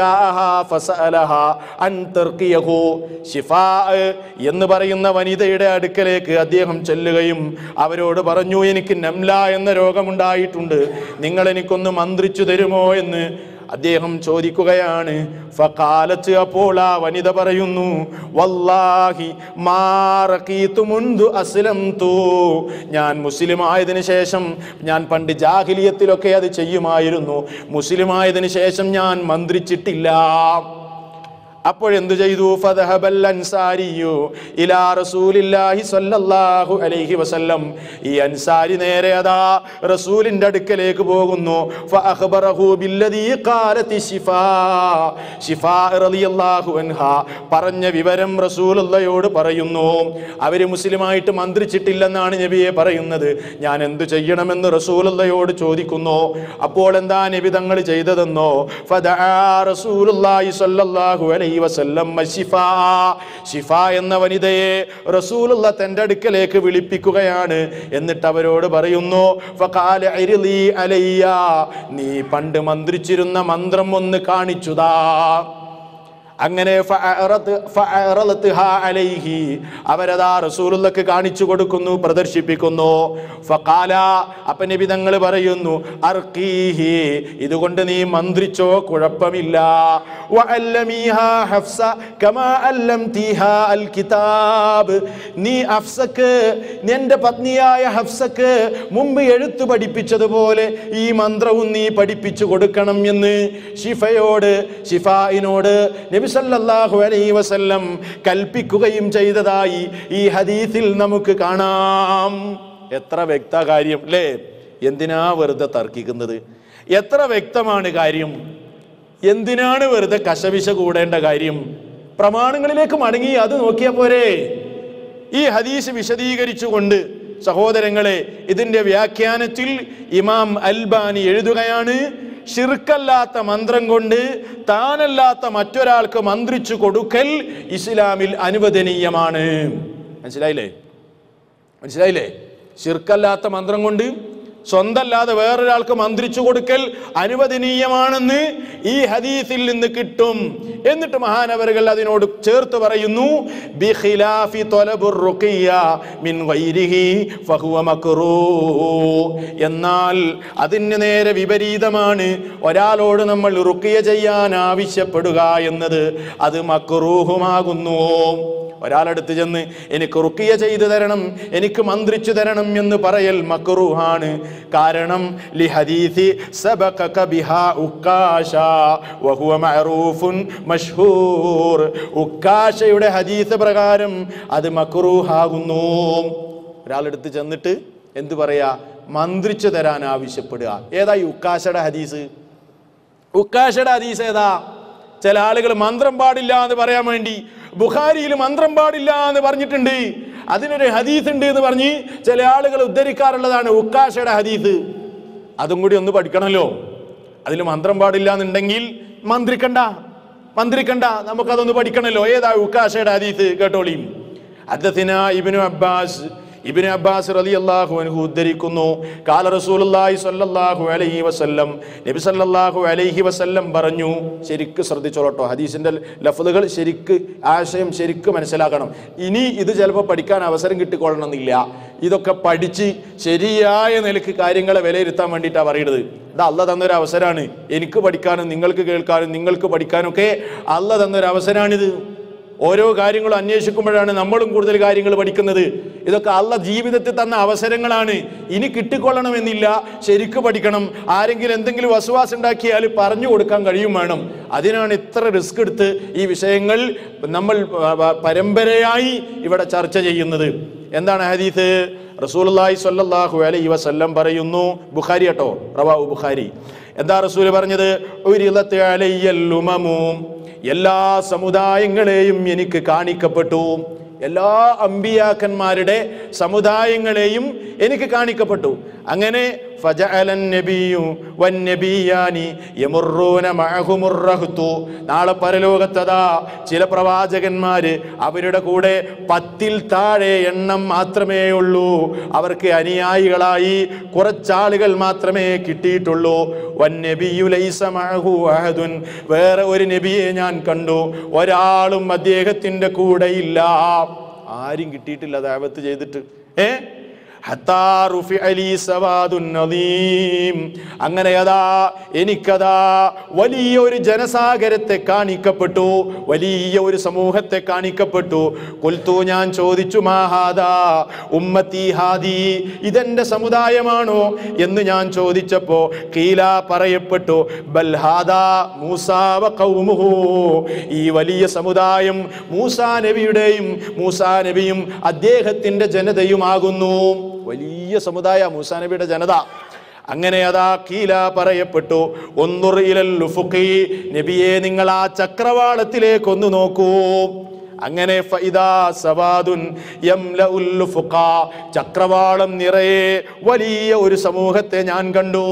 ഷിഫാ എന്ന് പറയുന്ന വനിതയുടെ അടുക്കലേക്ക് അദ്ദേഹം ചെല്ലുകയും അവരോട് പറഞ്ഞു, എനിക്ക് നംല എന്ന രോഗമുണ്ടായിട്ടുണ്ട്, നിങ്ങൾ എനിക്കൊന്ന് മന്ത്രിച്ചു തരുമോ എന്ന് അദ്ദേഹം ചോദിക്കുകയാണ്. ഫഖാലത്ത്, അപ്പോൾ ആ വനിത പറയുന്നു, വല്ലാഹി മാ റഖീതു മുൻദു അസ്ലംതു, ഞാൻ മുസ്ലിം ആയതിനു ശേഷം, ഞാൻ പണ്ട് ജാഹിലിയത്തിലൊക്കെ അത് ചെയ്യുമായിരുന്നു, മുസ്ലിം ആയതിനു ശേഷം ഞാൻ മന്ത്രിച്ചിട്ടില്ല. അപ്പോഴെന്തു ചെയ്തു? ഫദഹബൽ അൻസാരിയു ഇലാ റസൂലില്ലാഹി സ്വല്ലല്ലാഹു അലൈഹി വസല്ലം. ഈ അൻസാരി നേരെ അതാ റസൂലിന്റെ അടുക്കലേക്ക് പോകുന്നു. ഫഅഖബറഹു ബില്ലദീ ഖാലത്തി ശിഫാ. ശിഫാ റളിയല്ലാഹു അൻഹാ പറഞ്ഞ വിവരം റസൂലുള്ളാഹിയോട് പറയുന്നു. അവര് മുസ്ലിമായിട്ട് മന്ത്രിച്ചിട്ടില്ലെന്നാണ് നബിയെ പറയുന്നത്. ഞാൻ എന്തു ചെയ്യണമെന്ന് റസൂലുള്ളാഹിയോട് ചോദിക്കുന്നു. അപ്പോൾ എന്താ നബി തങ്ങൾ ചെയ്തതെന്നോ? ഫദആ റസൂലുള്ളാഹി സ്വല്ലല്ലാഹു അലൈഹി വസല്ലം ശിഫാ. ശിഫാ എന്ന വനിതയെ റസൂലുള്ള തന്റെ അടുക്കലേക്ക് വിളിപ്പിക്കുകയാണ്. എന്നിട്ട് അവരോട് പറയുന്നു, ഫഖാല ഇർലി അലയ്യ, നീ പണ്ട് മന്ത്രിച്ചിരുന്ന മന്ത്രം ഒന്ന് കാണിച്ചുതാ. അങ്ങനെ അവരതാ റസൂലുള്ളാഹിക്ക് കാണിച്ചു കൊടുക്കുന്നു, പ്രദർശിപ്പിക്കുന്നു. ഫഖാല, അപ്പൊ നബി തങ്ങൾ പറയുന്നു, അർഖീഹി, ഇതുകൊണ്ട് നീ മന്ത്രിച്ചോ, കുഴപ്പമില്ല. വഅല്ലമീഹാ ഹഫ്സ കമാ അല്ലംതിഹാ അൽ കിതാബ്, നീ ഹഫ്സക്ക്, നിന്റെ പത്നിയായ ഹഫ്സക്ക് മുമ്പ് എഴുത്ത് പഠിപ്പിച്ചതുപോലെ ഈ മന്ത്രവും നീ പഠിപ്പിച്ചു കൊടുക്കണം എന്ന് ശിഫായിനോട് നബി സല്ലല്ലാഹു അലൈഹി വസല്ലം കൽപ്പിക്കുകയും ചെയ്തതായി ഈ ഹദീസിൽ നമുക്ക് കാണാം. എത്ര വ്യക്ത കാര്യം അല്ലേ? എന്തിനാ വെറുതെ തർക്കിക്കുന്നത്? എത്ര വ്യക്തമാണ് കാര്യം. എന്തിനാണ് വെറുതെ കശവിശ കൂടേണ്ട കാര്യം? പ്രമാണങ്ങളിലേക്ക് മടങ്ങി അത് നോക്കിയാൽ പോരെ. ഈ ഹദീസ് വിശദീകരിച്ചുകൊണ്ട് സഹോദരങ്ങളെ, ഇതിന്റെ വ്യാഖ്യാനത്തിൽ ഇമാം അൽബാനി എഴുതുകയാണ്, ശിർക്കല്ലാത്ത മന്ത്രം കൊണ്ട് താനല്ലാത്ത മറ്റൊരാൾക്ക് മന്ത്രിച്ചു കൊടുക്കൽ ഇസ്ലാമിൽ അനുവദനീയമാണ്. മനസ്സിലായില്ലേ? ശിർക്കല്ലാത്ത മന്ത്രം കൊണ്ട് സ്വന്തല്ലാതെ വേറൊരാൾക്ക് മന്ത്രിച്ചു കൊടുക്കൽ അനുവദനീയമാണെന്ന് ഈ ഹദീസിൽ നിന്ന് കിട്ടും. എന്നിട്ട് മഹാനവറുകൾ അതിനോട് ചേർത്ത് പറയുന്നു, ബിഖിലാഫി ത്വലബുർ റുഖിയ മിൻ ഗൈരിഹി ഫഹുവ മക്റൂഹ്. എന്നാൽ അതിന് നേരെ വിപരീതമാണ് ഒരാളോട് നമ്മൾ റുഖിയ ചെയ്യാൻ ആവശ്യപ്പെടുക എന്നത്. അത് മക്റൂഹുമാകുന്നു. ഒരാളടുത്ത് ചെന്ന് എനിക്ക് റുഖിയ ചെയ്തു തരണം, എനിക്ക് മന്ത്രിച്ചു തരണം എന്ന് പറയൽ മക്റൂഹാണ്. കാരണം ലി ഹദീസി സബഖക ബിഹാ ഉക്കാശ വഹുവ മഅറൂഫുൻ മഷ്ഹൂർ. ഉക്കാശയുടെ ഹദീസ് പ്രകാരം അത് മക്റൂഹാകുന്നു. ഒരാളടുത്ത് ചെന്നിട്ട് എന്തു പറയാ? മന്ത്രിച്ചു തരാൻ ആവശ്യപ്പെടുക. ഏതാ ഈ ഉക്കാശയുടെ ഹദീസ്? ഉക്കാശയുടെ ഹദീസ് ഏതാ? ചില ആളുകൾ മന്ത്രം പാടില്ല എന്ന് പറയാൻ വേണ്ടി ബുഖാരിയിൽ മന്ത്രം പാടില്ല എന്ന് പറഞ്ഞിട്ടുണ്ട്, അതിനൊരു ഹദീസ് ഉണ്ട് എന്ന് പറഞ്ഞ് ചില ആളുകൾ ഉദ്ധരിക്കാറുള്ളതാണ് ഉക്കാശയുടെ ഹദീസ്. അതും കൂടി ഒന്ന് പഠിക്കണമല്ലോ. അതിൽ മന്ത്രം പാടില്ല എന്നുണ്ടെങ്കിൽ മന്ത്രിക്കണ്ട, നമുക്കതൊന്ന് പഠിക്കണമല്ലോ. ഏതാ ഉക്കാശയുടെ ഹദീസ്? കേട്ടോളിയും. ഹദ്ദസനാ ഇബ്നു അബ്ബാസ് റളിയല്ലാഹു അൻഹു ഉദ്ധരിക്കുന്നു, ഖാല റസൂലുള്ളാഹി സ്വല്ലല്ലാഹു അലൈഹി വസല്ലം, നബി സല്ലല്ലാഹു അലൈഹി വസല്ലം പറഞ്ഞു. ശരിക്ക് ശ്രദ്ധിച്ചോളട്ടോ, ഹദീസിന്റെ ലഫ്ളുകൾ ശരിക്ക്, ആശയം ശരിക്ക് മനസ്സിലാക്കണം. ഇനി ഇത് ചിലപ്പോൾ പഠിക്കാൻ അവസരം കിട്ടിക്കൊള്ളണമെന്നില്ല. ഇതൊക്കെ പഠിച്ച് ശരിയായ നിലക്ക് കാര്യങ്ങളെ വിലയിരുത്താൻ വേണ്ടിയിട്ടാണ് പറയുന്നത്. ഇത് അള്ളാഹ് തന്നൊരു അവസരമാണ്. എനിക്ക് പഠിക്കാനും നിങ്ങൾക്ക് കേൾക്കാനും നിങ്ങൾക്ക് പഠിക്കാനൊക്കെ അള്ളാഹ് തന്നൊരു അവസരമാണിത്. ഓരോ കാര്യങ്ങളും അന്വേഷിക്കുമ്പോഴാണ് നമ്മളും കൂടുതൽ കാര്യങ്ങൾ പഠിക്കുന്നത്. ഇതൊക്കെ അള്ളാഹ് ജീവിതത്തിൽ തന്ന അവസരങ്ങളാണ്. ഇനി കിട്ടിക്കൊള്ളണമെന്നില്ല, ശരിക്ക് പഠിക്കണം. ആരെങ്കിലും എന്തെങ്കിലും വസ്വാസ് ഉണ്ടാക്കിയാൽ പറഞ്ഞു കൊടുക്കാൻ കഴിയും വേണം. അതിനാണ് ഇത്ര റിസ്ക് എടുത്ത് ഈ വിഷയങ്ങൾ നമ്മൾ പരമ്പരയായി ഇവിടെ ചർച്ച ചെയ്യുന്നത്. എന്താണ് ഹദീസ്? റസൂലുള്ളാഹി സ്വല്ലല്ലാഹു അലൈഹി വസല്ലം പറയുന്നു, ബുഖാരി കേട്ടോ, റവാഹു ബുഖാരി. എന്താ റസൂൽ പറഞ്ഞത്? ഉരിളത്ത് അലയ്യൽ ഉമമു, എല്ലാ സമുദായങ്ങളെയും എനിക്ക് കാണിക്കപ്പെട്ടു. എല്ലാ അമ്പിയാക്കന്മാരുടെ സമുദായങ്ങളെയും എനിക്ക് കാണിക്കപ്പെട്ടു. അങ്ങനെ ഫജഅലൻ നബിയു വന്നബിയാനി യമറുന മഅഹുമുർ റഹ്തു, നാളെ പരലോകത്തതാ ചില പ്രവാചകന്മാര് അവരുടെ കൂടെ 10-ൽ താഴെ എണ്ണം മാത്രമേ ഉള്ളൂ. അവർക്ക് അനുയായികളായി കുറച്ചാളുകൾ മാത്രമേ കിട്ടിയിട്ടുള്ളൂ. വന്നബിയു ലൈസ മഅഹു അഹദുൻ, വേറെ ഒരു നബിയെ ഞാൻ കണ്ടു, ഒരാളും അദ്ദേഹത്തിന്റെ കൂടെ ഇല്ല. ആരും കിട്ടിയിട്ടില്ല ദഅവത്ത് ചെയ്തിട്ട്. ഹത്താ റുഫിഅ ലീ സവാദുൻ അദീം. അങ്ങനെ അതാ എനിക്കതാ വലിയ ഒരു ജനസാഗരത്തെ കാണിക്കപ്പെട്ടു, വലിയ ഒരു സമൂഹത്തെ കാണിക്കപ്പെട്ടു. ഖുൽതു, ഞാൻ ചോദിച്ചു, മാ ഹാദാ ഉമ്മത്തി ഹാദി, ഇതെന്റെ സമുദായമാണോ എന്ന് ഞാൻ ചോദിച്ചപ്പോ ഖീല, പറയപ്പെട്ടു, ബൽ ഹാദാ മൂസാ വ ഖൗമുഹു, ഈ വലിയ സമുദായം മൂസാ നബിയും അദ്ദേഹത്തിന്റെ ജനതയുമാകുന്നു. വലിയ സമുദായ മൂസാ നബിയുടെ ജനത. അങ്ങനെ അതാ ഖീല, പറയപ്പെട്ടു, ഉൻദുർ ഇലൽ ഉഫുഖി, നബിയെ നിങ്ങൾ ആ ചക്രവാളത്തിലേക്ക് ഒന്ന് നോക്കൂ. അങ്ങനെ ഫഇദാ സവാദുൻ യംലഉൽ ഉഫുഖ, ചക്രവാളം നിറയെ വലിയ ഒരു സമൂഹത്തെ ഞാൻ കണ്ടു,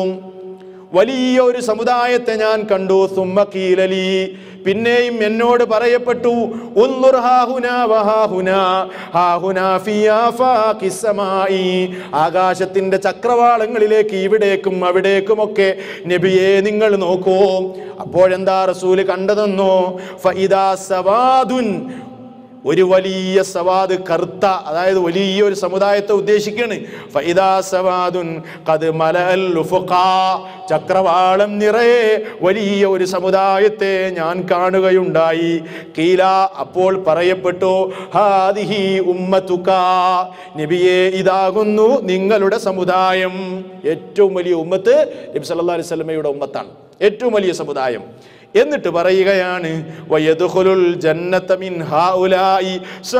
വലിയ ഒരു സമുദായത്തെ ഞാൻ കണ്ടു. സുമ്മ ഖീല ലീ, പിന്നെയും എന്നോട് പറയപ്പെട്ടു, ഉൻദുർ ഹാഹുനാ വഹാഹുനാ ഹാഹുനാ ഫീ ആഫാഖിസ് സമാഇ, ആകാശത്തിന്റെ ചക്രവാളങ്ങളിലേക്ക് ഇവിടേക്കും അവിടേക്കുമൊക്കെ നബിയെ നിങ്ങൾ നോക്കൂ. അപ്പോഴെന്താ റസൂല് കണ്ടതെന്നോ, ഫഇദാ സവാദുൻ, ഒരു വലിയ സവാദ്, കറുത്ത, അതായത് വലിയൊരു സമുദായത്തെ ഉദ്ദേശിക്കുകയാണ്. ഫഇദാ സവാദുൻ ഖദ് മലഅൽ ഉഫുഖ, ചക്രവാളം നിറയെ വലിയ ഒരു സമുദായത്തെ ഞാൻ കാണുകയുണ്ടായി. ഖീല, അപ്പോൾ പറയപ്പെട്ടു, ഹാദിഹി ഉമ്മതുക, നബിയെ ഇതാകുന്നു നിങ്ങളുടെ സമുദായം. ഏറ്റവും വലിയ ഉമ്മത്ത് നബി സല്ലല്ലാഹു അലൈഹി വസല്ലമയുടെ ഉമ്മത്താണ്, ഏറ്റവും വലിയ സമുദായം. എന്നിട്ട് പറയുകയാണ്, വയദ്ഖുലുൽ ജന്നത മിൻ ഹൗലായി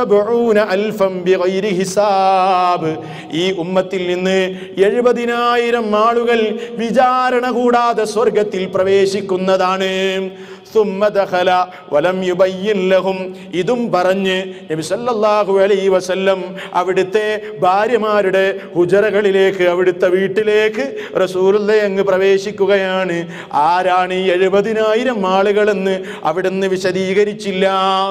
70000 ബിഗൈരി ഹിസാബ്, ഈ ഉമ്മത്തിൽ നിന്ന് 70,000 ആളുകൾ വിചാരണ കൂടാതെ സ്വർഗ്ഗത്തിൽ പ്രവേശിക്കുന്നതാണ്. സുമ്മ ദഖല വലം യുബയ്യിൻ ലഹും, ഇതും പറഞ്ഞ് നബി സല്ലല്ലാഹു അലൈഹി വസല്ലം അവിടുത്തെ ഭാര്യമാരുടെ ഹുജറകളിലേക്ക്, അവിടുത്തെ വീട്ടിലേക്ക് റസൂലുള്ളാഹി അങ്ങ് പ്രവേശിക്കുകയാണ്. ആരാണ് ഈ 70,000 ആളുകളെന്ന് അവിടുന്ന് വിശദീകരിച്ചില്ല.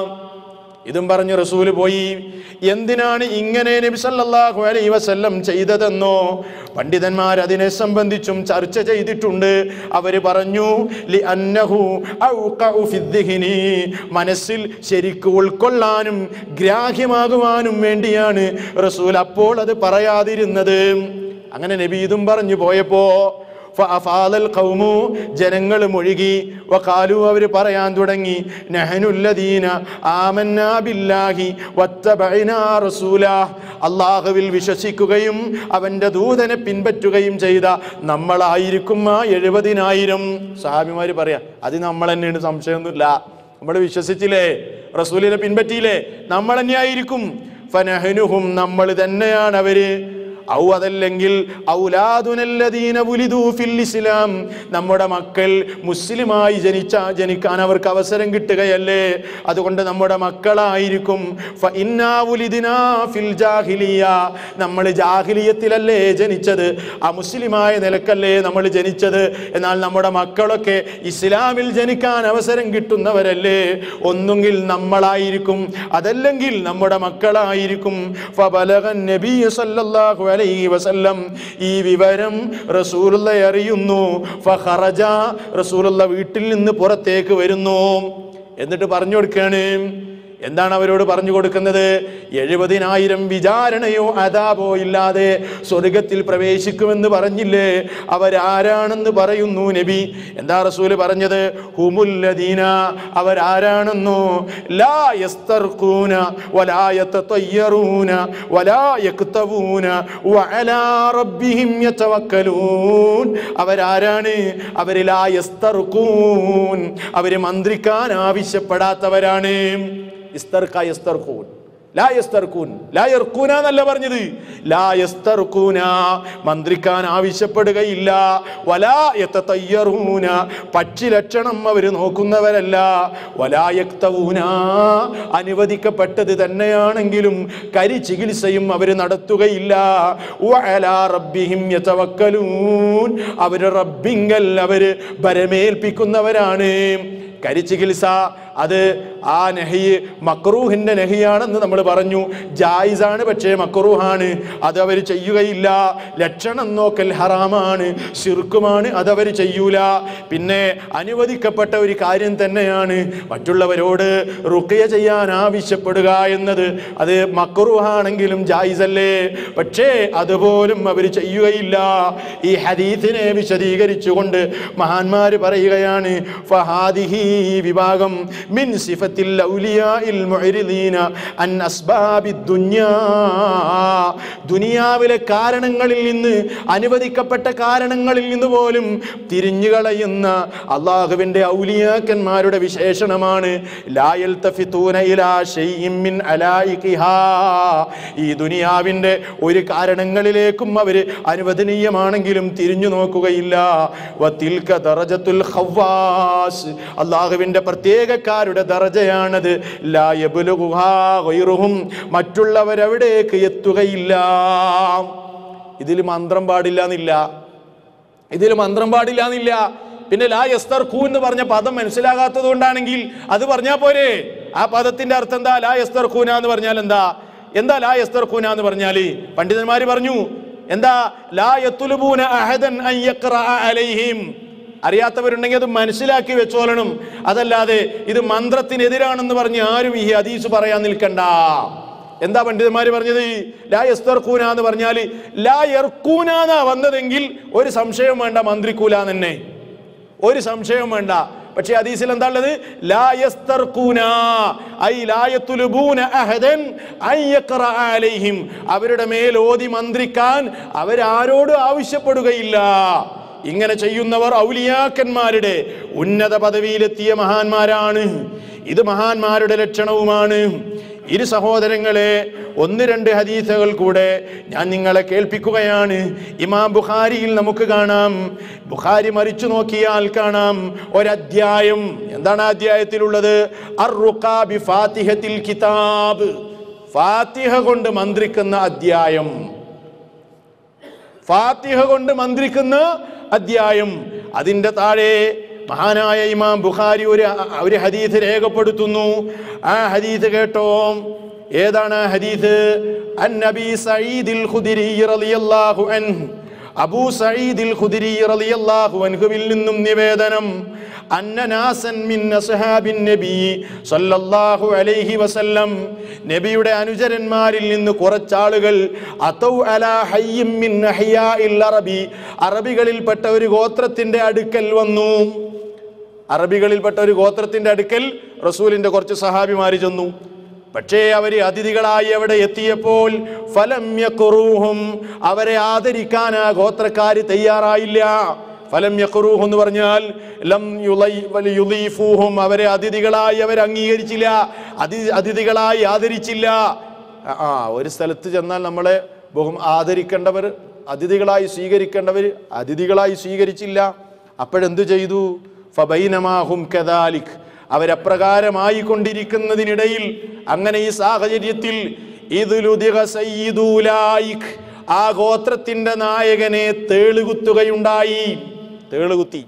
ഇതും പറഞ്ഞു റസൂല് പോയി. എന്തിനാണ് ഇങ്ങനെ നബി സല്ലല്ലാഹു അലൈഹി വസല്ലം ചെയ്തതെന്നോ പണ്ഡിതന്മാർ അതിനെ സംബന്ധിച്ചും ചർച്ച ചെയ്തിട്ടുണ്ട്. അവര് പറഞ്ഞു, ലി അന്നഹു ഔഖഉ ഫിദ്ദിഹിനി, മനസ്സിൽ ശരിക്കും ഉൾക്കൊള്ളാനും ഗ്രാഹ്യമാകുവാനും വേണ്ടിയാണ് റസൂൽ അപ്പോൾ അത് പറയാതിരുന്നത്. അങ്ങനെ നബി ഇതും പറഞ്ഞു പോയപ്പോ ഫഅഫാലൽ ഖൗമു, ജനങ്ങൾ മുഴുകി. വഖാലു, അവർ പറയാൻ തുടങ്ങി, നഹ്നുല്ലദീന ആമന്നാ ബില്ലാഹി വത്തബഅനാ റസൂലാ, അല്ലാഹുവിൽ വിശ്വസിക്കുകയും അവന്റെ ദൂതനെ പിൻപറ്റുകയും ചെയ്ത നമ്മളായിരിക്കും ആ 70,000. സഹാബിമാര് പറയാ, അത് നമ്മൾ തന്നെയാണ്, സംശയമൊന്നുമില്ല. നമ്മൾ വിശ്വസിച്ചില്ലേ, റസൂലിനെ പിൻപറ്റിയില്ലേ, നമ്മൾ തന്നെയായിരിക്കും. ഫനഹ്നുഹും, നമ്മൾ തന്നെയാണ് അവര്. ഔ, അതല്ലെങ്കിൽ ഔലാദുനല്ലദീന വുലിദൂ ഫിൽ ഇസ്ലാം, നമ്മുടെ മക്കൾ മുസ്ലിമായി ജനിക്കാൻ അവർക്ക് അവസരം കിട്ടുകയല്ലേ, അതുകൊണ്ട് നമ്മുടെ മക്കളായിരിക്കും. ഫഇന്നാ വുലിദ്നാ ഫിൽ ജാഹിലിയ, നമ്മൾ ജാഹിലിയത്തിലല്ലേ ജനിച്ചത്, അമുസ്ലിമായ നിലക്കല്ലേ നമ്മൾ ജനിച്ചത്. എന്നാൽ നമ്മുടെ മക്കളൊക്കെ ഇസ്ലാമിൽ ജനിക്കാൻ അവസരം കിട്ടുന്നവരല്ലേ, ഒന്നുകിൽ നമ്മളായിരിക്കും, അതല്ലെങ്കിൽ നമ്മുടെ മക്കളായിരിക്കും. ഫബലഗൻ നബിയ്യ സല്ലല്ലാഹു അലൈഹി വസല്ലം, ഈ വിവരം റസൂലുള്ളാഹി അറിയുന്നു. ഫഖറജ, റസൂലുള്ള വീട്ടിൽ നിന്ന് പുറത്തേക്ക് വരുന്നു. എന്നിട്ട് പറഞ്ഞു കൊടുക്കുകയാണ്. എന്താണ് അവരോട് പറഞ്ഞു കൊടുക്കുന്നത്? 70,000 വിചാരണയോ അദാബോ ഇല്ലാതെ സ്വർഗത്തിൽ പ്രവേശിക്കുമെന്ന് പറഞ്ഞില്ലേ, അവരാരാണെന്ന് പറയുന്നു നബി. എന്താ റസൂല് പറഞ്ഞത്? ഹുമുല്ലദീന, അവരാരാണെന്നോ, ലാ യസ്തർഖൂന വലാ യതതയ്യറൂന വലാ യക്തവൂന വഅലാ റബ്ബിഹിം യതവക്കലൂൻ. അവരാരാണ്? അവര് ലാ യസ്തർഖൂൻ, അവര് മന്ത്രിക്കാൻ ആവശ്യപ്പെടാത്തവരാണ്. എന്നല്ല പറഞ്ഞത്, ലാ യസ്തർഖൂന, മന്ത്രിക്കാൻ ആവശ്യപ്പെടുകയില്ല. വലാ യതതയ്യറൂന, പക്ഷി ലക്ഷണം അവർ നോക്കുന്നവരല്ല. വലാ യക്തവൂന, അനുവദിക്കപ്പെട്ടത് തന്നെയാണെങ്കിലും കരി ചികിത്സയും അവർ നടത്തുകയില്ല. വഅലാ റബ്ബിഹിം യതവക്കലൂൻ, അവർ റബ്ബിങ്കൽ അവർ ഭരമേൽപ്പിക്കുന്നവരാണ്. കരിച്ചികിത്സ അത് ആ നഹി മക്റൂഹിന്റെ നഹിയാണെന്ന് നമ്മൾ പറഞ്ഞു. ജായിസാണ്, പക്ഷേ മക്റൂഹാണ്, അത് അവർ ചെയ്യുകയില്ല. ലക്ഷണം നോക്കൽ ഹറാമാണ്, ശിർക്കുമാണ്, അതവർ ചെയ്യൂല. പിന്നെ അനുവദിക്കപ്പെട്ട ഒരു കാര്യം തന്നെയാണ് മറ്റുള്ളവരോട് റുഖ്യ ചെയ്യാൻ ആവശ്യപ്പെടുക എന്നത്. അത് മക്റൂഹാണെങ്കിലും ജായിസല്ലേ, പക്ഷേ അതുപോലും അവർ ചെയ്യുകയില്ല. ഈ ഹദീസിനെ വിശദീകരിച്ചുകൊണ്ട് മഹാന്മാർ പറയുകയാണ്, ഫഹാദിഹി വിഭാഗം മിൻ സിഫത്തിൽ ഔലിയാഇൽ മുഅ്രിദീന അൻ അസ്ബാബിദ് ദുനിയാ, ദുനിയാവിലെ കാരണങ്ങളിൽ നിന്ന്, അനുവദിക്കപ്പെട്ട കാരണങ്ങളിൽ നിന്ന് പോലും തിരിഞ്ഞുകളയുന്ന അള്ളാഹുവിന്റെ ഔലിയാക്കന്മാരുടെ വിശേഷണമാണ്. ലാ യൽതഫിതൂന ഇലാ ശൈഇൻ മിൻ അലായിഖിഹാ, ഈ ദുനിയാവിന്റെ ഒരു കാരണങ്ങളിലേക്കും അവർ അനുവദനീയമാണെങ്കിലും തിരിഞ്ഞു നോക്കുകയില്ല. വതിൽക ദറജത്തുൽ ഖവ്വാസ്, അള്ളാഹുവിന്റെ പ്രത്യേകക്കാരുടെ ദറജയാണത്. ലാ യബ്ലുഗുഹാ ഗൈറുഹും, മറ്റുള്ളവരവിടേക്ക് എത്തുകയില്ല. ഇതിൽ മന്ത്രം പാടില്ല എന്നില്ല, ഇതിൽ മന്ത്രം പാടില്ല എന്നില്ല. പിന്നെ ലാ യസ്തർഖൂ എന്ന് പറഞ്ഞ പദം മനസ്സിലാകാത്തത് കൊണ്ടാണെങ്കിൽ അത് പറഞ്ഞാൽ പോരെ. ആ പദത്തിന്റെ അർത്ഥം എന്താ? ലാ യസ്തർഖൂന എന്ന് പറഞ്ഞാൽ എന്താ? ലാ യസ്തർഖൂന എന്ന് പറഞ്ഞാല് പണ്ഡിതന്മാര് പറഞ്ഞു എന്താ? ലാ യത്ലുബൂന അഹദൻ അൻ യഖറഅ അലൈഹിം, അറിയാത്തവരുണ്ടെങ്കിൽ അത് മനസ്സിലാക്കി വെച്ചോളണം. അതല്ലാതെ ഇത് മന്ത്രത്തിനെതിരാണെന്ന് പറഞ്ഞ് ആരും ഈ ഹദീസ് പറയാൻ നിൽക്കണ്ട. എന്താ പണ്ഡിതന്മാര് പറഞ്ഞത്? ലാ യസ്തർഖൂന എന്ന് പറഞ്ഞാല് ലാ യർഖൂന എന്നാ വന്നതെങ്കിൽ ഒരു സംശയം വേണ്ട, മന്ത്രിക്കൂല തന്നെ, ഒരു സംശയം വേണ്ട. പക്ഷേ ഹദീസിൽ എന്താ ഉള്ളത്? ലാ യസ്തർഖൂന ഐ ലാ യത്ലുബൂന അഹദൻ അൻ യഖറഅ അലൈഹിം, അവരുടെ മേൽ ഓതി മന്ത്രിക്കാൻ അവരാരോടും ആവശ്യപ്പെടുകയില്ല. ഇങ്ങനെ ചെയ്യുന്നവർ ഔലിയാക്കന്മാരുടെ ഉന്നത പദവിയിലെത്തിയ മഹാന്മാരാണ്. ഇത് മഹാന്മാരുടെ ലക്ഷണവുമാണ്. ഇരു സഹോദരങ്ങളെ, ഒന്ന് രണ്ട് ഹദീസുകൾ കൂടെ ഞാൻ നിങ്ങളെ കേൾപ്പിക്കുകയാണ്. ഇമാം ബുഖാരിയിൽ നമുക്ക് കാണാം, ബുഖാരി മറിച്ചു നോക്കിയാൽ കാണാം ഒരധ്യായം. എന്താണ് ആ അധ്യായത്തിലുള്ളത്? അർറുഖാ ബിഫാത്തിഹത്തിൽ കിതാബ്, ഫാത്തിഹ കൊണ്ട് മന്ത്രിക്കുന്ന അധ്യായം. ഫാത്തിഹ കൊണ്ട് മന്ത്രിക്കുന്ന അധ്യായം. അതിന്റെ താഴെ മഹാനായ ഇമാം ബുഖാരി ഒരു ഹദീസ് രേഖപ്പെടുത്തുന്നു. ആ ഹദീസ് കേട്ടോ. ഏതാണ് ആ ഹദീസ്? അൻ നബി സഈദിൽ ഖുദരി റളിയല്ലാഹു അൻഹു, അബൂ സഈദിൽ ഖുദരി റളിയല്ലാഹു അൻഹുവിൽ നിന്നും നിവേദനം, അന്ന നാസൻ മിൻ അസ്ഹാബിൻ നബി സല്ലല്ലാഹു അലൈഹി വസല്ലം, നബിയുടെ അനുചരന്മാരിൽ നിന്ന് കുറച്ചാളുകൾ അതൗ അലാ ഹയ്യിൻ മിൻ അഹ്യാഇൽ അറബി, അറബികളിൽപ്പെട്ട ഒരു ഗോത്രത്തിന്റെ അടുക്കൽ വന്നു. അറബികളിൽപ്പെട്ട ഒരു ഗോത്രത്തിന്റെ അടുക്കൽ റസൂലിന്റെ കുറച്ച് സഹാബിമാര് ചെന്നു. പക്ഷേ അവര് അതിഥികളായി അവിടെ എത്തിയപ്പോൾ ഫലം യഖറൂഹും, അവരെ ആദരിക്കാൻ ആ ഗോത്രക്കാര് തയ്യാറായില്ല. ഫലം യഖറൂഹു എന്ന് പറഞ്ഞാൽ ലം യുളീഫൂഹും, അവരെ അതിഥികളായി അവർ അംഗീകരിച്ചില്ല, അതിഥികളായി ആദരിച്ചില്ല. ഒരു സ്ഥലത്ത് ചെന്നാൽ നമ്മളെ ആദരിക്കേണ്ടവർ, അതിഥികളായി സ്വീകരിക്കേണ്ടവർ അതിഥികളായി സ്വീകരിച്ചില്ല. അപ്പോഴെന്തു ചെയ്തു? ഫബൈനമാഹും കദാലിക്, അവരപ്രകാരമായി കൊണ്ടിരിക്കുന്നതിനിടയിൽ, അങ്ങനെ ഈ സാഹചര്യത്തിൽ ഇദ്ലുദിഗ സയ്യിദുലായിക്, ആ ഗോത്രത്തിന്റെ നായകനെ തേളുകുത്തുകയുണ്ടായി. തേളുകുത്തി.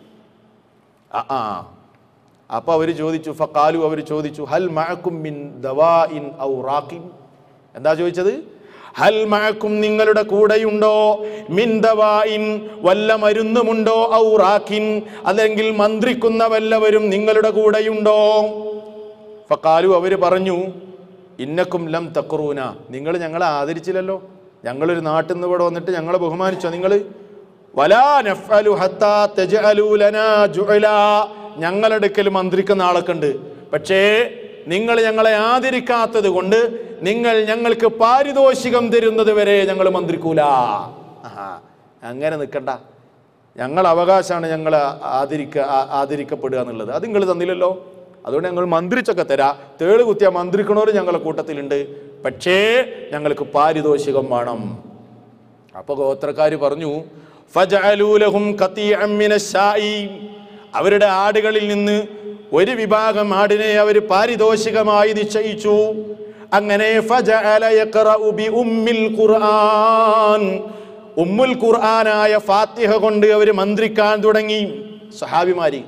അപ്പൊ അവര് ചോദിച്ചു, ഫഖാലു, അവർ ചോദിച്ചു, ഹൽ മഅകും മിൻ ദവാഇൻ ഔ റാഖിൻ, എന്താ ചോദിച്ചത്? ഹൽ മഅകും, നിങ്ങളുടെ കൂടെയുണ്ടോ, മിൻ ദവാഇൻ, വല്ല മരുന്നുമുണ്ടോ, ഔ റാഖിൻ, അല്ലെങ്കിൽ മന്ത്രിക്കുന്ന വല്ലവരും നിങ്ങളുടെ കൂടെയുണ്ടോ? ഫഖാലു, അവര് പറഞ്ഞു, ഇന്നക്കും ലം തഖറൂന, നിങ്ങൾ ഞങ്ങളെ ആദരിച്ചില്ലല്ലോ, ഞങ്ങളൊരു നാട്ടിൽ നിന്ന് ഇവിടെ വന്നിട്ട് ഞങ്ങളെ ബഹുമാനിച്ചോ നിങ്ങൾ? വലാ നഫ്അലു ഹത്താ തജ്അലൂ ലനാ ജുഅലാ, ഞങ്ങളുടെ അടുക്കൽ മന്ത്രിക്കുന്ന ആളൊക്കെ ഉണ്ട്, പക്ഷേ നിങ്ങൾ ഞങ്ങളെ ആദരിക്കാത്തത് കൊണ്ട് നിങ്ങൾ ഞങ്ങൾക്ക് പാരിതോഷികം തരുന്നത് വരെ ഞങ്ങൾ മന്ത്രിക്കൂല. അങ്ങനെ നിൽക്കണ്ട, ഞങ്ങൾ അവകാശമാണ് ഞങ്ങൾ ആദരിക്കപ്പെടുക എന്നുള്ളത്, അത് നിങ്ങൾ തന്നില്ലല്ലോ, അതുകൊണ്ട് ഞങ്ങൾ മന്ത്രിച്ചൊക്കെ തരാം. തേള് കുത്തിയ മന്ത്രിക്കണവർ ഞങ്ങളുടെ കൂട്ടത്തിലുണ്ട്, പക്ഷേ ഞങ്ങൾക്ക് പാരിതോഷികം വേണം. അപ്പൊ ഗോത്രക്കാര് പറഞ്ഞു, ഫജഅലൂ ലഹും ഖതീഅൻ മിനശ്ശാഇ, അവരുടെ ആടുകളിൽ നിന്ന് ഒരു വിഭാഗം ആടിനെ അവർ പാരിതോഷികമായി നിശ്ചയിച്ചു. അങ്ങനെ ഫജഅല യഖറഉ ബി ഉമ്മിൽ ഖുർആൻ, ഉമ്മുൽ ഖുർആനായ ഫാത്തിഹ കൊണ്ട് അവർ മന്ത്രിക്കാൻ തുടങ്ങി. സഹാബിമാര്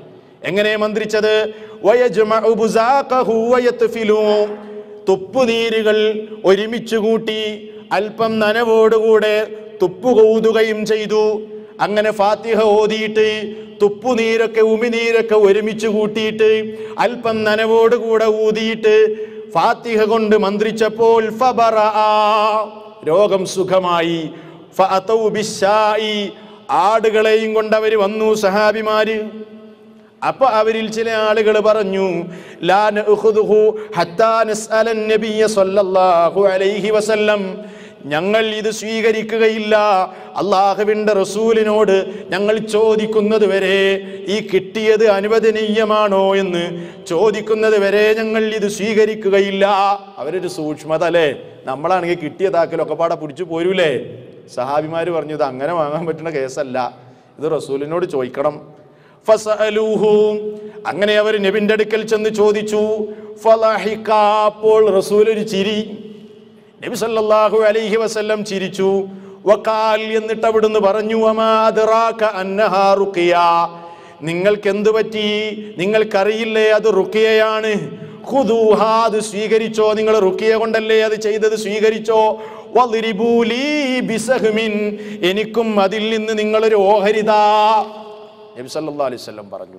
എങ്ങനെ മന്ത്രിച്ചത്? വയജ്മഉ ബുസാഖഹു വയത്ഫിലു, തുപ്പുനീരുകൾ ഒരുമിച്ച് കൂട്ടി അല്പം നനവോടുകൂടെ തുപ്പു ഊതുകയും ചെയ്തു. അങ്ങനെ ഫാത്തിഹ ഓതിയിട്ട് തുപ്പുനീരൊക്കെ ഉമിനീരൊക്കെ ഒരുമിച്ച് കൂട്ടിയിട്ട് അല്പം നനവോടുകൂടെ ഊതിയിട്ട് ഫാത്തിഹ കൊണ്ട് മന്ത്രിച്ചപ്പോൾ ഫബറഅ, രോഗം സുഖമായി. ഫഅതൗ ബിശ്ശാഇ, ആടുകളെയും കൊണ്ടവർ വന്നു സഹാബിമാര്. അപ്പൊ അവരിൽ ചില ആളുകൾ പറഞ്ഞു, ലാ നഅഖുദുഹു ഹത്താ നസ്അലൻ നബിയ സ്വല്ലല്ലാഹു അലൈഹി വസല്ലം, ഞങ്ങൾ ഇത് സ്വീകരിക്കുകയില്ല, അള്ളാഹുവിന്റെ റസൂലിനോട് ഞങ്ങൾ ചോദിക്കുന്നത് വരെ, ഈ കിട്ടിയത് അനുവദനീയമാണോ എന്ന് ചോദിക്കുന്നത് വരെ ഞങ്ങൾ ഇത് സ്വീകരിക്കുകയില്ല. അവരൊരു സൂക്ഷ്മത അല്ലേ. നമ്മളാണെങ്കിൽ കിട്ടിയതാക്കലൊക്കെ പാടെ പിടിച്ചു പോരൂലേ. സഹാബിമാര് പറഞ്ഞു, ഇത് അങ്ങനെ വാങ്ങാൻ പറ്റുന്ന കേസല്ല, ഇത് റസൂലിനോട് ചോദിക്കണം. ഫസഅലൂഹു, അങ്ങനെ അവർ നബിന്റെ അടുക്കൽ ചെന്ന് ചോദിച്ചു. ഫളഹിക, അപ്പോൾ റസൂൽ ഒരു ചിരി, നബി സല്ലല്ലാഹു അലൈഹി വസല്ലം ചിരിച്ചു. വഖാൽ, എന്നിട്ട് അവിടുന്ന് പറഞ്ഞു, വമാ അദ്റാക അന്നഹാ റുഖിയ, നിങ്ങൾക്ക് എന്തു പറ്റി, നിങ്ങൾക്കറിയില്ലേ അത് റുഖിയയാണ്. ഖുദൂഹാ, അത് സ്വീകരിച്ചോ, നിങ്ങൾ റുഖിയ കൊണ്ടല്ലേ അത് ചെയ്തത്, സ്വീകരിച്ചോ. വളിരിബൂ ലീ ബിസഹ്മിൻ, എനിക്കും അതിൽ നിന്ന് നിങ്ങളൊരു ഓഹരിതാ. നബി സല്ലല്ലാഹു അലൈഹി വസല്ലം പറഞ്ഞു,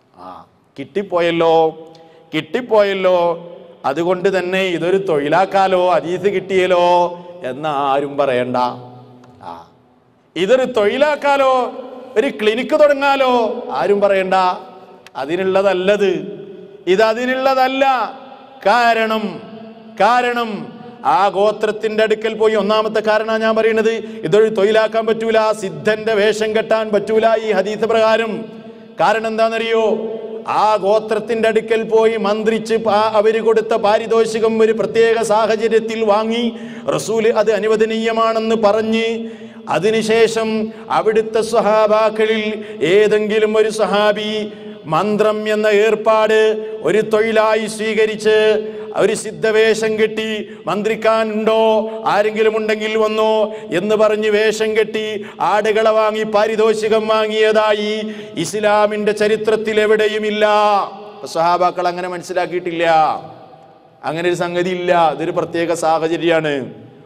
കിട്ടിപ്പോയല്ലോ, അതുകൊണ്ട് തന്നെ ഇതൊരു തൊഴിലാക്കാലോ, ഹദീസ് കിട്ടിയല്ലോ എന്ന് ആരും പറയണ്ട. ഇതൊരു തൊഴിലാക്കാലോ, ഒരു ക്ലിനിക്ക് തുടങ്ങാലോ, ആരും പറയണ്ട. അതിനുള്ളതല്ലത്, ഇത് അതിനുള്ളതല്ല. കാരണം ആ ഗോത്രത്തിന്റെ അടുക്കൽ പോയി, ഒന്നാമത്തെ കാരണം ഞാൻ പറയുന്നത്, ഇതൊരു തൊഴിലാക്കാൻ പറ്റൂല, സിദ്ധന്റെ വേഷം കെട്ടാൻ പറ്റൂല ഈ ഹദീസ് പ്രകാരം. കാരണം എന്താണെന്നറിയോ? ആ ഗോത്രത്തിന്റെ അടുക്കൽ പോയി മന്ത്രിച്ച് അവര് കൊടുത്ത പാരിതോഷികം ഒരു പ്രത്യേക സാഹചര്യത്തിൽ വാങ്ങി റസൂല് അത് അനുവദനീയമാണെന്ന് പറഞ്ഞ്, അതിനുശേഷം അവിടുത്തെ സ്വഹാബാക്കളിൽ ഏതെങ്കിലും ഒരു സഹാബി മന്ത്രം എന്ന ഏർപ്പാട് ഒരു തൊഴിലായി സ്വീകരിച്ച് ഒരു സിദ്ധവേഷം കെട്ടി മന്ത്രിക്കാനുണ്ടോ, ആരെങ്കിലും ഉണ്ടെങ്കിൽ വന്നോ എന്ന് പറഞ്ഞ് വേഷം കെട്ടി ആടുകളെ വാങ്ങി പാരിതോഷികം വാങ്ങിയതായി ഇസ്ലാമിന്റെ ചരിത്രത്തിൽ എവിടെയുമില്ല. സ്വഹാബാക്കൾ അങ്ങനെ മനസ്സിലാക്കിയിട്ടില്ല, അങ്ങനെ ഒരു സംഗതി ഇല്ല. ഇതൊരു പ്രത്യേക സാഹചര്യമാണ്,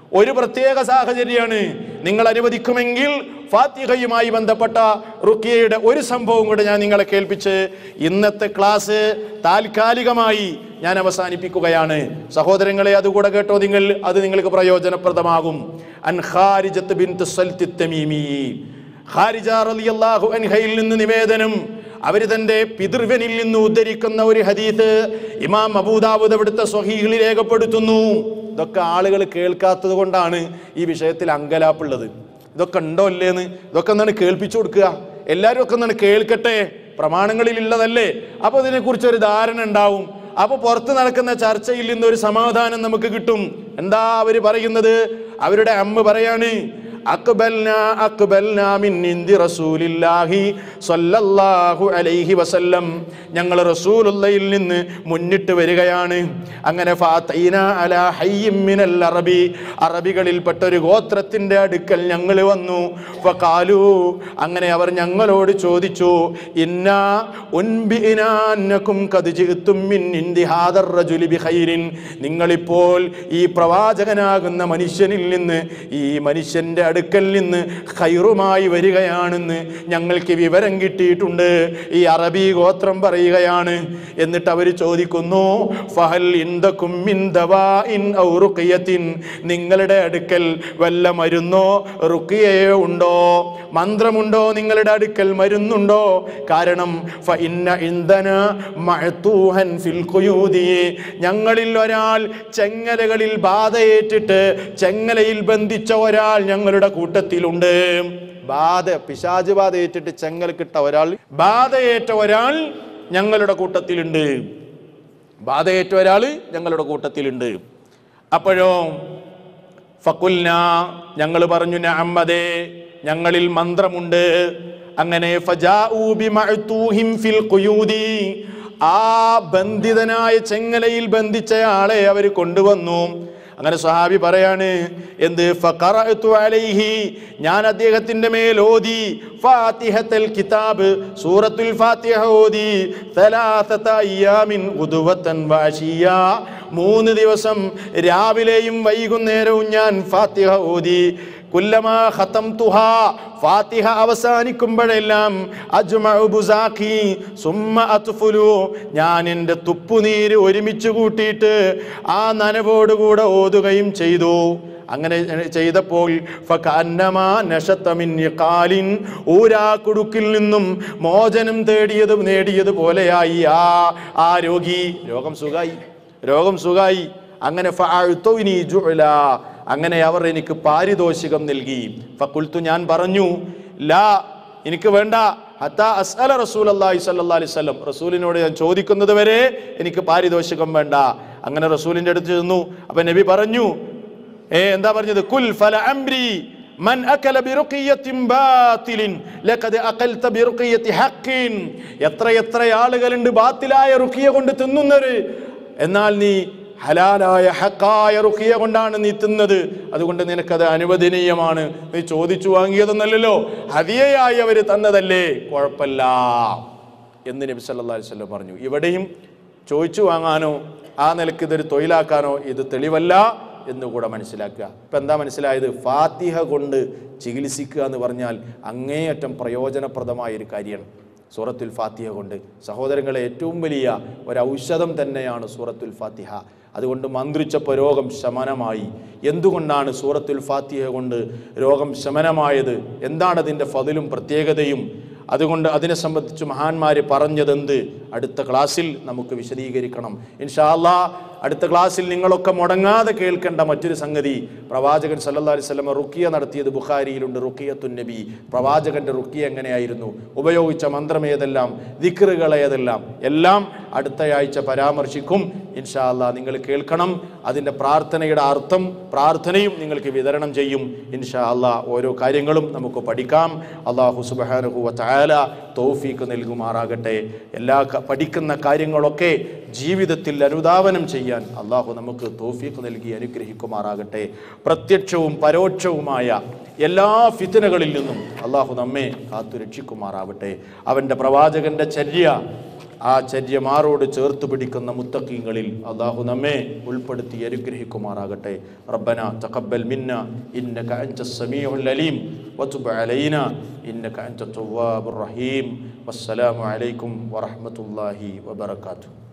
നിങ്ങൾ അനുവദിക്കുമെങ്കിൽ ഫാത്തിഹയുമായി ബന്ധപ്പെട്ട റുഖിയയുടെ ഒരു സംഭവം കൂടെ ഞാൻ നിങ്ങളെ കേൾപ്പിച്ച് ഇന്നത്തെ ക്ലാസ് താൽക്കാലികമായി ഞാൻ അവസാനിപ്പിക്കുകയാണ്. സഹോദരങ്ങളെ, അതുകൂടെ കേട്ടോ നിങ്ങൾ, അത് നിങ്ങൾക്ക് പ്രയോജനപ്രദമാകും. അൻ ഖാരിജത്ത് ബിൻത് സൽത്ത് തമീമി, ഖാരിജ റളിയല്ലാഹു അൻഹയിൽ നിന്ന് നിവേദനം, അവർ തന്റെ പിതൃവ്യനിൽ നിന്ന് ഉദ്ധരിക്കുന്ന ഒരു ഹദീസ് ഇമാം അബൂദാവൂദ് അവിടുത്തെ സ്വഹീഹിൽ രേഖപ്പെടുത്തുന്നു. ഇതൊക്കെ ആളുകൾ കേൾക്കാത്തത് കൊണ്ടാണ് ഈ വിഷയത്തിൽ അങ്കലാപ്പുള്ളത്. ഇതൊക്കെ ഉണ്ടോ അല്ലേന്ന് ഇതൊക്കെ എന്താണ് കേൾപ്പിച്ചു കൊടുക്കുക. എല്ലാവരും ഒക്കെ എന്താണ് കേൾക്കട്ടെ, പ്രമാണങ്ങളിൽ ഉള്ളതല്ലേ. അപ്പൊ ഇതിനെക്കുറിച്ച് ഒരു ധാരണ ഉണ്ടാവും. അപ്പൊ പുറത്ത് നടക്കുന്ന ചർച്ചയിൽ നിന്ന് ഒരു സമാധാനം നമുക്ക് കിട്ടും. എന്താ അവര് പറയുന്നത്? അവരുടെ അമ്മ പറയാണ്, അക്ബൽനാ മിൻ ഇൻദി റസൂലില്ലാഹി സ്വല്ലല്ലാഹു അലൈഹി വസല്ലം, ഞങ്ങൾ റസൂലുള്ളാഹിയിൽ നിന്ന് മുന്നിട്ട് വരികയാണ്. അങ്ങനെ ഫാതൈനാ അലാ ഹയ്യിൻ മിനൽ അറബി, അറബികളിൽപ്പെട്ട ഒരു ഗോത്രത്തിന്റെ അടുക്കൽ ഞങ്ങൾ വന്നു. ഫഖാലു, അങ്ങനെ അവർ ഞങ്ങളോട് ചോദിച്ചു, ഇന്നാ ഉൻബിനാ അന്നകും ഖദ് ജിഅ്തും മിൻ ഇൻദി ഹാദർ റജുലി ബിഖൈരിൻ, നിങ്ങളിപ്പോൾ ഈ പ്രവാചകനാകുന്ന മനുഷ്യനിൽ നിന്ന്, ഈ മനുഷ്യന്റെ അടുക്കൽ നിന്ന് ഖൈറുമായി വരികയാണെന്ന് ഞങ്ങൾക്ക് വിവരം കിട്ടിയിട്ടുണ്ട്. ഈ അറബി ഗോത്രം പറയുകയാണ്. എന്നിട്ട് അവർ ചോദിക്കുന്നു, ഫഹൽ ഇൻദകും മിൻ ദവാഇൻ ഔ റുഖിയത്തിൻ, നിങ്ങളുടെ അടുക്കൽ വല്ല മരുന്നോ റുഖിയയോ ഉണ്ടോ, മന്ത്രമുണ്ടോ, നിങ്ങളുടെ അടുക്കൽ മരുന്നുണ്ടോ? കാരണം ഫഇന്ന ഇൻദനാ മഅതൂഹൻ ഫിൽ ഖുയൂദി, ഞങ്ങളിൽ ഒരാൾ ചെങ്ങലകളിൽ ബാധയേറ്റിട്ട് ചെങ്ങലയിൽ ബന്ധിച്ച ഒരാൾ ഞങ്ങളുടെ കൂട്ടത്തിലുണ്ട്. പിശാച് ബാധയേറ്റിട്ട് ചെങ്ങലക്കിട്ട ഒരാൾ, ബാധയേറ്റ ഒരാൾ ഞങ്ങളുടെ കൂട്ടത്തിലുണ്ട്. അപ്പോഴോ ഫഖുൽന, ഞങ്ങൾ പറഞ്ഞു, നഅമ്മദേ, ഞങ്ങളിൽ മന്ത്രമുണ്ട്. അങ്ങനെ ഫജാഊ ബിമഅതൂഹിം ഫിൽ ഖുയൂദി, ആ ബന്ധിതനായ ചെങ്ങലയിൽ ബന്ധിച്ചയാളെ അവർ കൊണ്ടുവന്നു. അങ്ങനെ സ്വഹാബി പറയാണ് എന്ത്, ഫഖറഅതു അലൈഹി, ഞാൻ അദ്ദേഹത്തിന്റെ മേൽ ഓതി ഫാത്തിഹത്തുൽ കിതാബ്, സൂറത്തുൽ ഫാത്തിഹ ഓതി, തലാസത അയ്യാമിൻ ഗുദുവതൻ വഅശിയ, 3 ദിവസം രാവിലെയും വൈകുന്നേരവും ഞാൻ ഫാത്തിഹ ഓതി. കുല്ലമാ ഖതംതുഹാ, ഫാത്തിഹ അവസാനിക്കുമ്പോഴെല്ലാം അജ്മഉ ബുസാഖി സുമ്മ അത്ഫുലു, ഞാൻ എൻ്റെ തുപ്പുനീര് ഒരുമിച്ച് കൂട്ടിയിട്ട് ആ നനവോടുകൂടെ ഓതുകയും ചെയ്തു. അങ്ങനെ ചെയ്തപ്പോൾ ഫകഅന്നമാ നശത മിൻ ഇഖാലിൻ, ഊരാക്കുടുക്കിൽ നിന്നും മോചനം നേടിയതുപോലെയായി ആ രോഗി. രോഗം സുഖായി. അങ്ങനെ ഫഅഅ്തുനി ജുഅല, അങ്ങനെ അവർ എനിക്ക് പാരിതോഷികം നൽകി. ഫഖുൽതു, ഞാൻ പറഞ്ഞു, ലാ, എനിക്ക് വേണ്ട, ഹത്താ അസ്അല റസൂലുള്ളാഹി സ്വല്ലല്ലാഹി അലൈഹി വസല്ലം, റസൂലിനോട് ഞാൻ ചോദിക്കുന്നത് വരെ എനിക്ക് പാരിതോഷികം വേണ്ട. അങ്ങനെ റസൂലിന്റെ അടുത്ത് ചെന്നു. അപ്പൊ നബി പറഞ്ഞു, എന്താ പറഞ്ഞത്, കുൽ ഫല അംരി മൻ അകല ബിറുഖിയത്തിൻ ബാതിലിൻ ലഖദ് അഖൽത ബിറുഖിയത്തി ഹഖിൻ, എത്ര ആളുകളുണ്ട് ബാത്തിലായ റുഖിയ കൊണ്ട് തിന്നുന്നത്, എന്നാൽ നീ ഹലാലായ ഹക്കായ റുഖിയ കൊണ്ടാണ് നീ തിന്നത്, അതുകൊണ്ട് നിനക്കത് അനുവദനീയമാണ്. നീ ചോദിച്ചു വാങ്ങിയതൊന്നല്ലോ, ഹദിയയായി അവർ തന്നതല്ലേ, കുഴപ്പമില്ല എന്ന് നബി സല്ലല്ലാഹു അലൈഹി വസല്ലം പറഞ്ഞു. ഇവിടെയും ചോദിച്ചു വാങ്ങാനോ ആ നിലക്ക് ഇതൊരു തൊഴിലാക്കാനോ ഇത് തെളിവല്ല എന്നുകൂടെ മനസ്സിലാക്കുക. ഇപ്പം എന്താ മനസ്സിലായത്? ഫാത്തിഹ കൊണ്ട് ചികിത്സിക്കുക എന്ന് പറഞ്ഞാൽ അങ്ങേയറ്റം പ്രയോജനപ്രദമായൊരു കാര്യമാണ് സൂറത്തുൽ ഫാത്തിഹ കൊണ്ട്. സഹോദരങ്ങളെ, ഏറ്റവും വലിയ ഒരൗഷധം തന്നെയാണ് സൂറത്തുൽ ഫാത്തിഹ. അതുകൊണ്ട് മന്ത്രിച്ചപ്പോൾ രോഗം ശമനമായി. എന്തുകൊണ്ടാണ് സൂറത്തുൽ ഫാത്തിഹ കൊണ്ട് രോഗം ശമനമായത്? എന്താണ് അതിൻ്റെ ഫളിലും പ്രത്യേകതയും? അതുകൊണ്ട് അതിനെ സംബന്ധിച്ച് മഹാന്മാർ പറഞ്ഞതെന്ത് അടുത്ത ക്ലാസ്സിൽ നമുക്ക് വിശദീകരിക്കണം ഇൻഷാ അല്ലാഹ്. അടുത്ത ക്ലാസ്സിൽ നിങ്ങളൊക്കെ മുടങ്ങാതെ കേൾക്കേണ്ട മറ്റൊരു സംഗതി, പ്രവാചകൻ സല്ലല്ലാഹു അലൈഹി വസല്ലം റുഖിയ നടത്തിയത് ബുഖാരിയിലുണ്ട്. റുഖിയത്തുൻ നബി, പ്രവാചകന്റെ റുഖിയ എങ്ങനെയായിരുന്നു, ഉപയോഗിച്ച മന്ത്രം ഏതെല്ലാം, ദിക്റുകൾ ഏതെല്ലാം, എല്ലാം അടുത്തയാഴ്ച പരാമർശിക്കും ഇൻഷാ അല്ലാഹ്. നിങ്ങൾ കേൾക്കണം. അതിൻ്റെ പ്രാർത്ഥനയുടെ അർത്ഥം, പ്രാർത്ഥനയും നിങ്ങൾക്ക് വിതരണം ചെയ്യും ഇൻഷാ അല്ലാഹ്. ഓരോ കാര്യങ്ങളും നമുക്ക് പഠിക്കാം. അല്ലാഹു സുബ്ഹാനഹു വ തആല തൗഫീഖ് നൽകുമാറാകട്ടെ. എല്ലാ പഠിക്കുന്ന കാര്യങ്ങളൊക്കെ ജീവിതത്തിൽ അനുധാവനം ചെയ്യാൻ അള്ളാഹു നമുക്ക് തൗഫീഖ് നൽകി അനുഗ്രഹിക്കുമാറാകട്ടെ. പ്രത്യക്ഷവും പരോക്ഷവുമായ എല്ലാ ഫിത്നകളിൽ നിന്നും അള്ളാഹു നമ്മെ കാത്തുരക്ഷിക്കുമാറാവട്ടെ. അവൻ്റെ പ്രവാചകന്റെ ചര്യ, ആ ചര്യമാരോട് ചേർത്ത് പിടിക്കുന്ന മുത്തഖീങ്ങളിൽ അള്ളാഹു നമ്മെ ഉൾപ്പെടുത്തി അനുഗ്രഹിക്കുമാറാകട്ടെ. റബ്ബന തഖബ്ബൽ മിന്ന ഇന്നക അൻതസ് സമീഉൽ അലീം വതുബ് അലൈനാ ഇന്നക അൻതത് തവ്വാബുർ റഹീം. വസ്സലാമു അലൈക്കും വറഹ്മത്തുള്ളാഹി വബറകാതുഹു.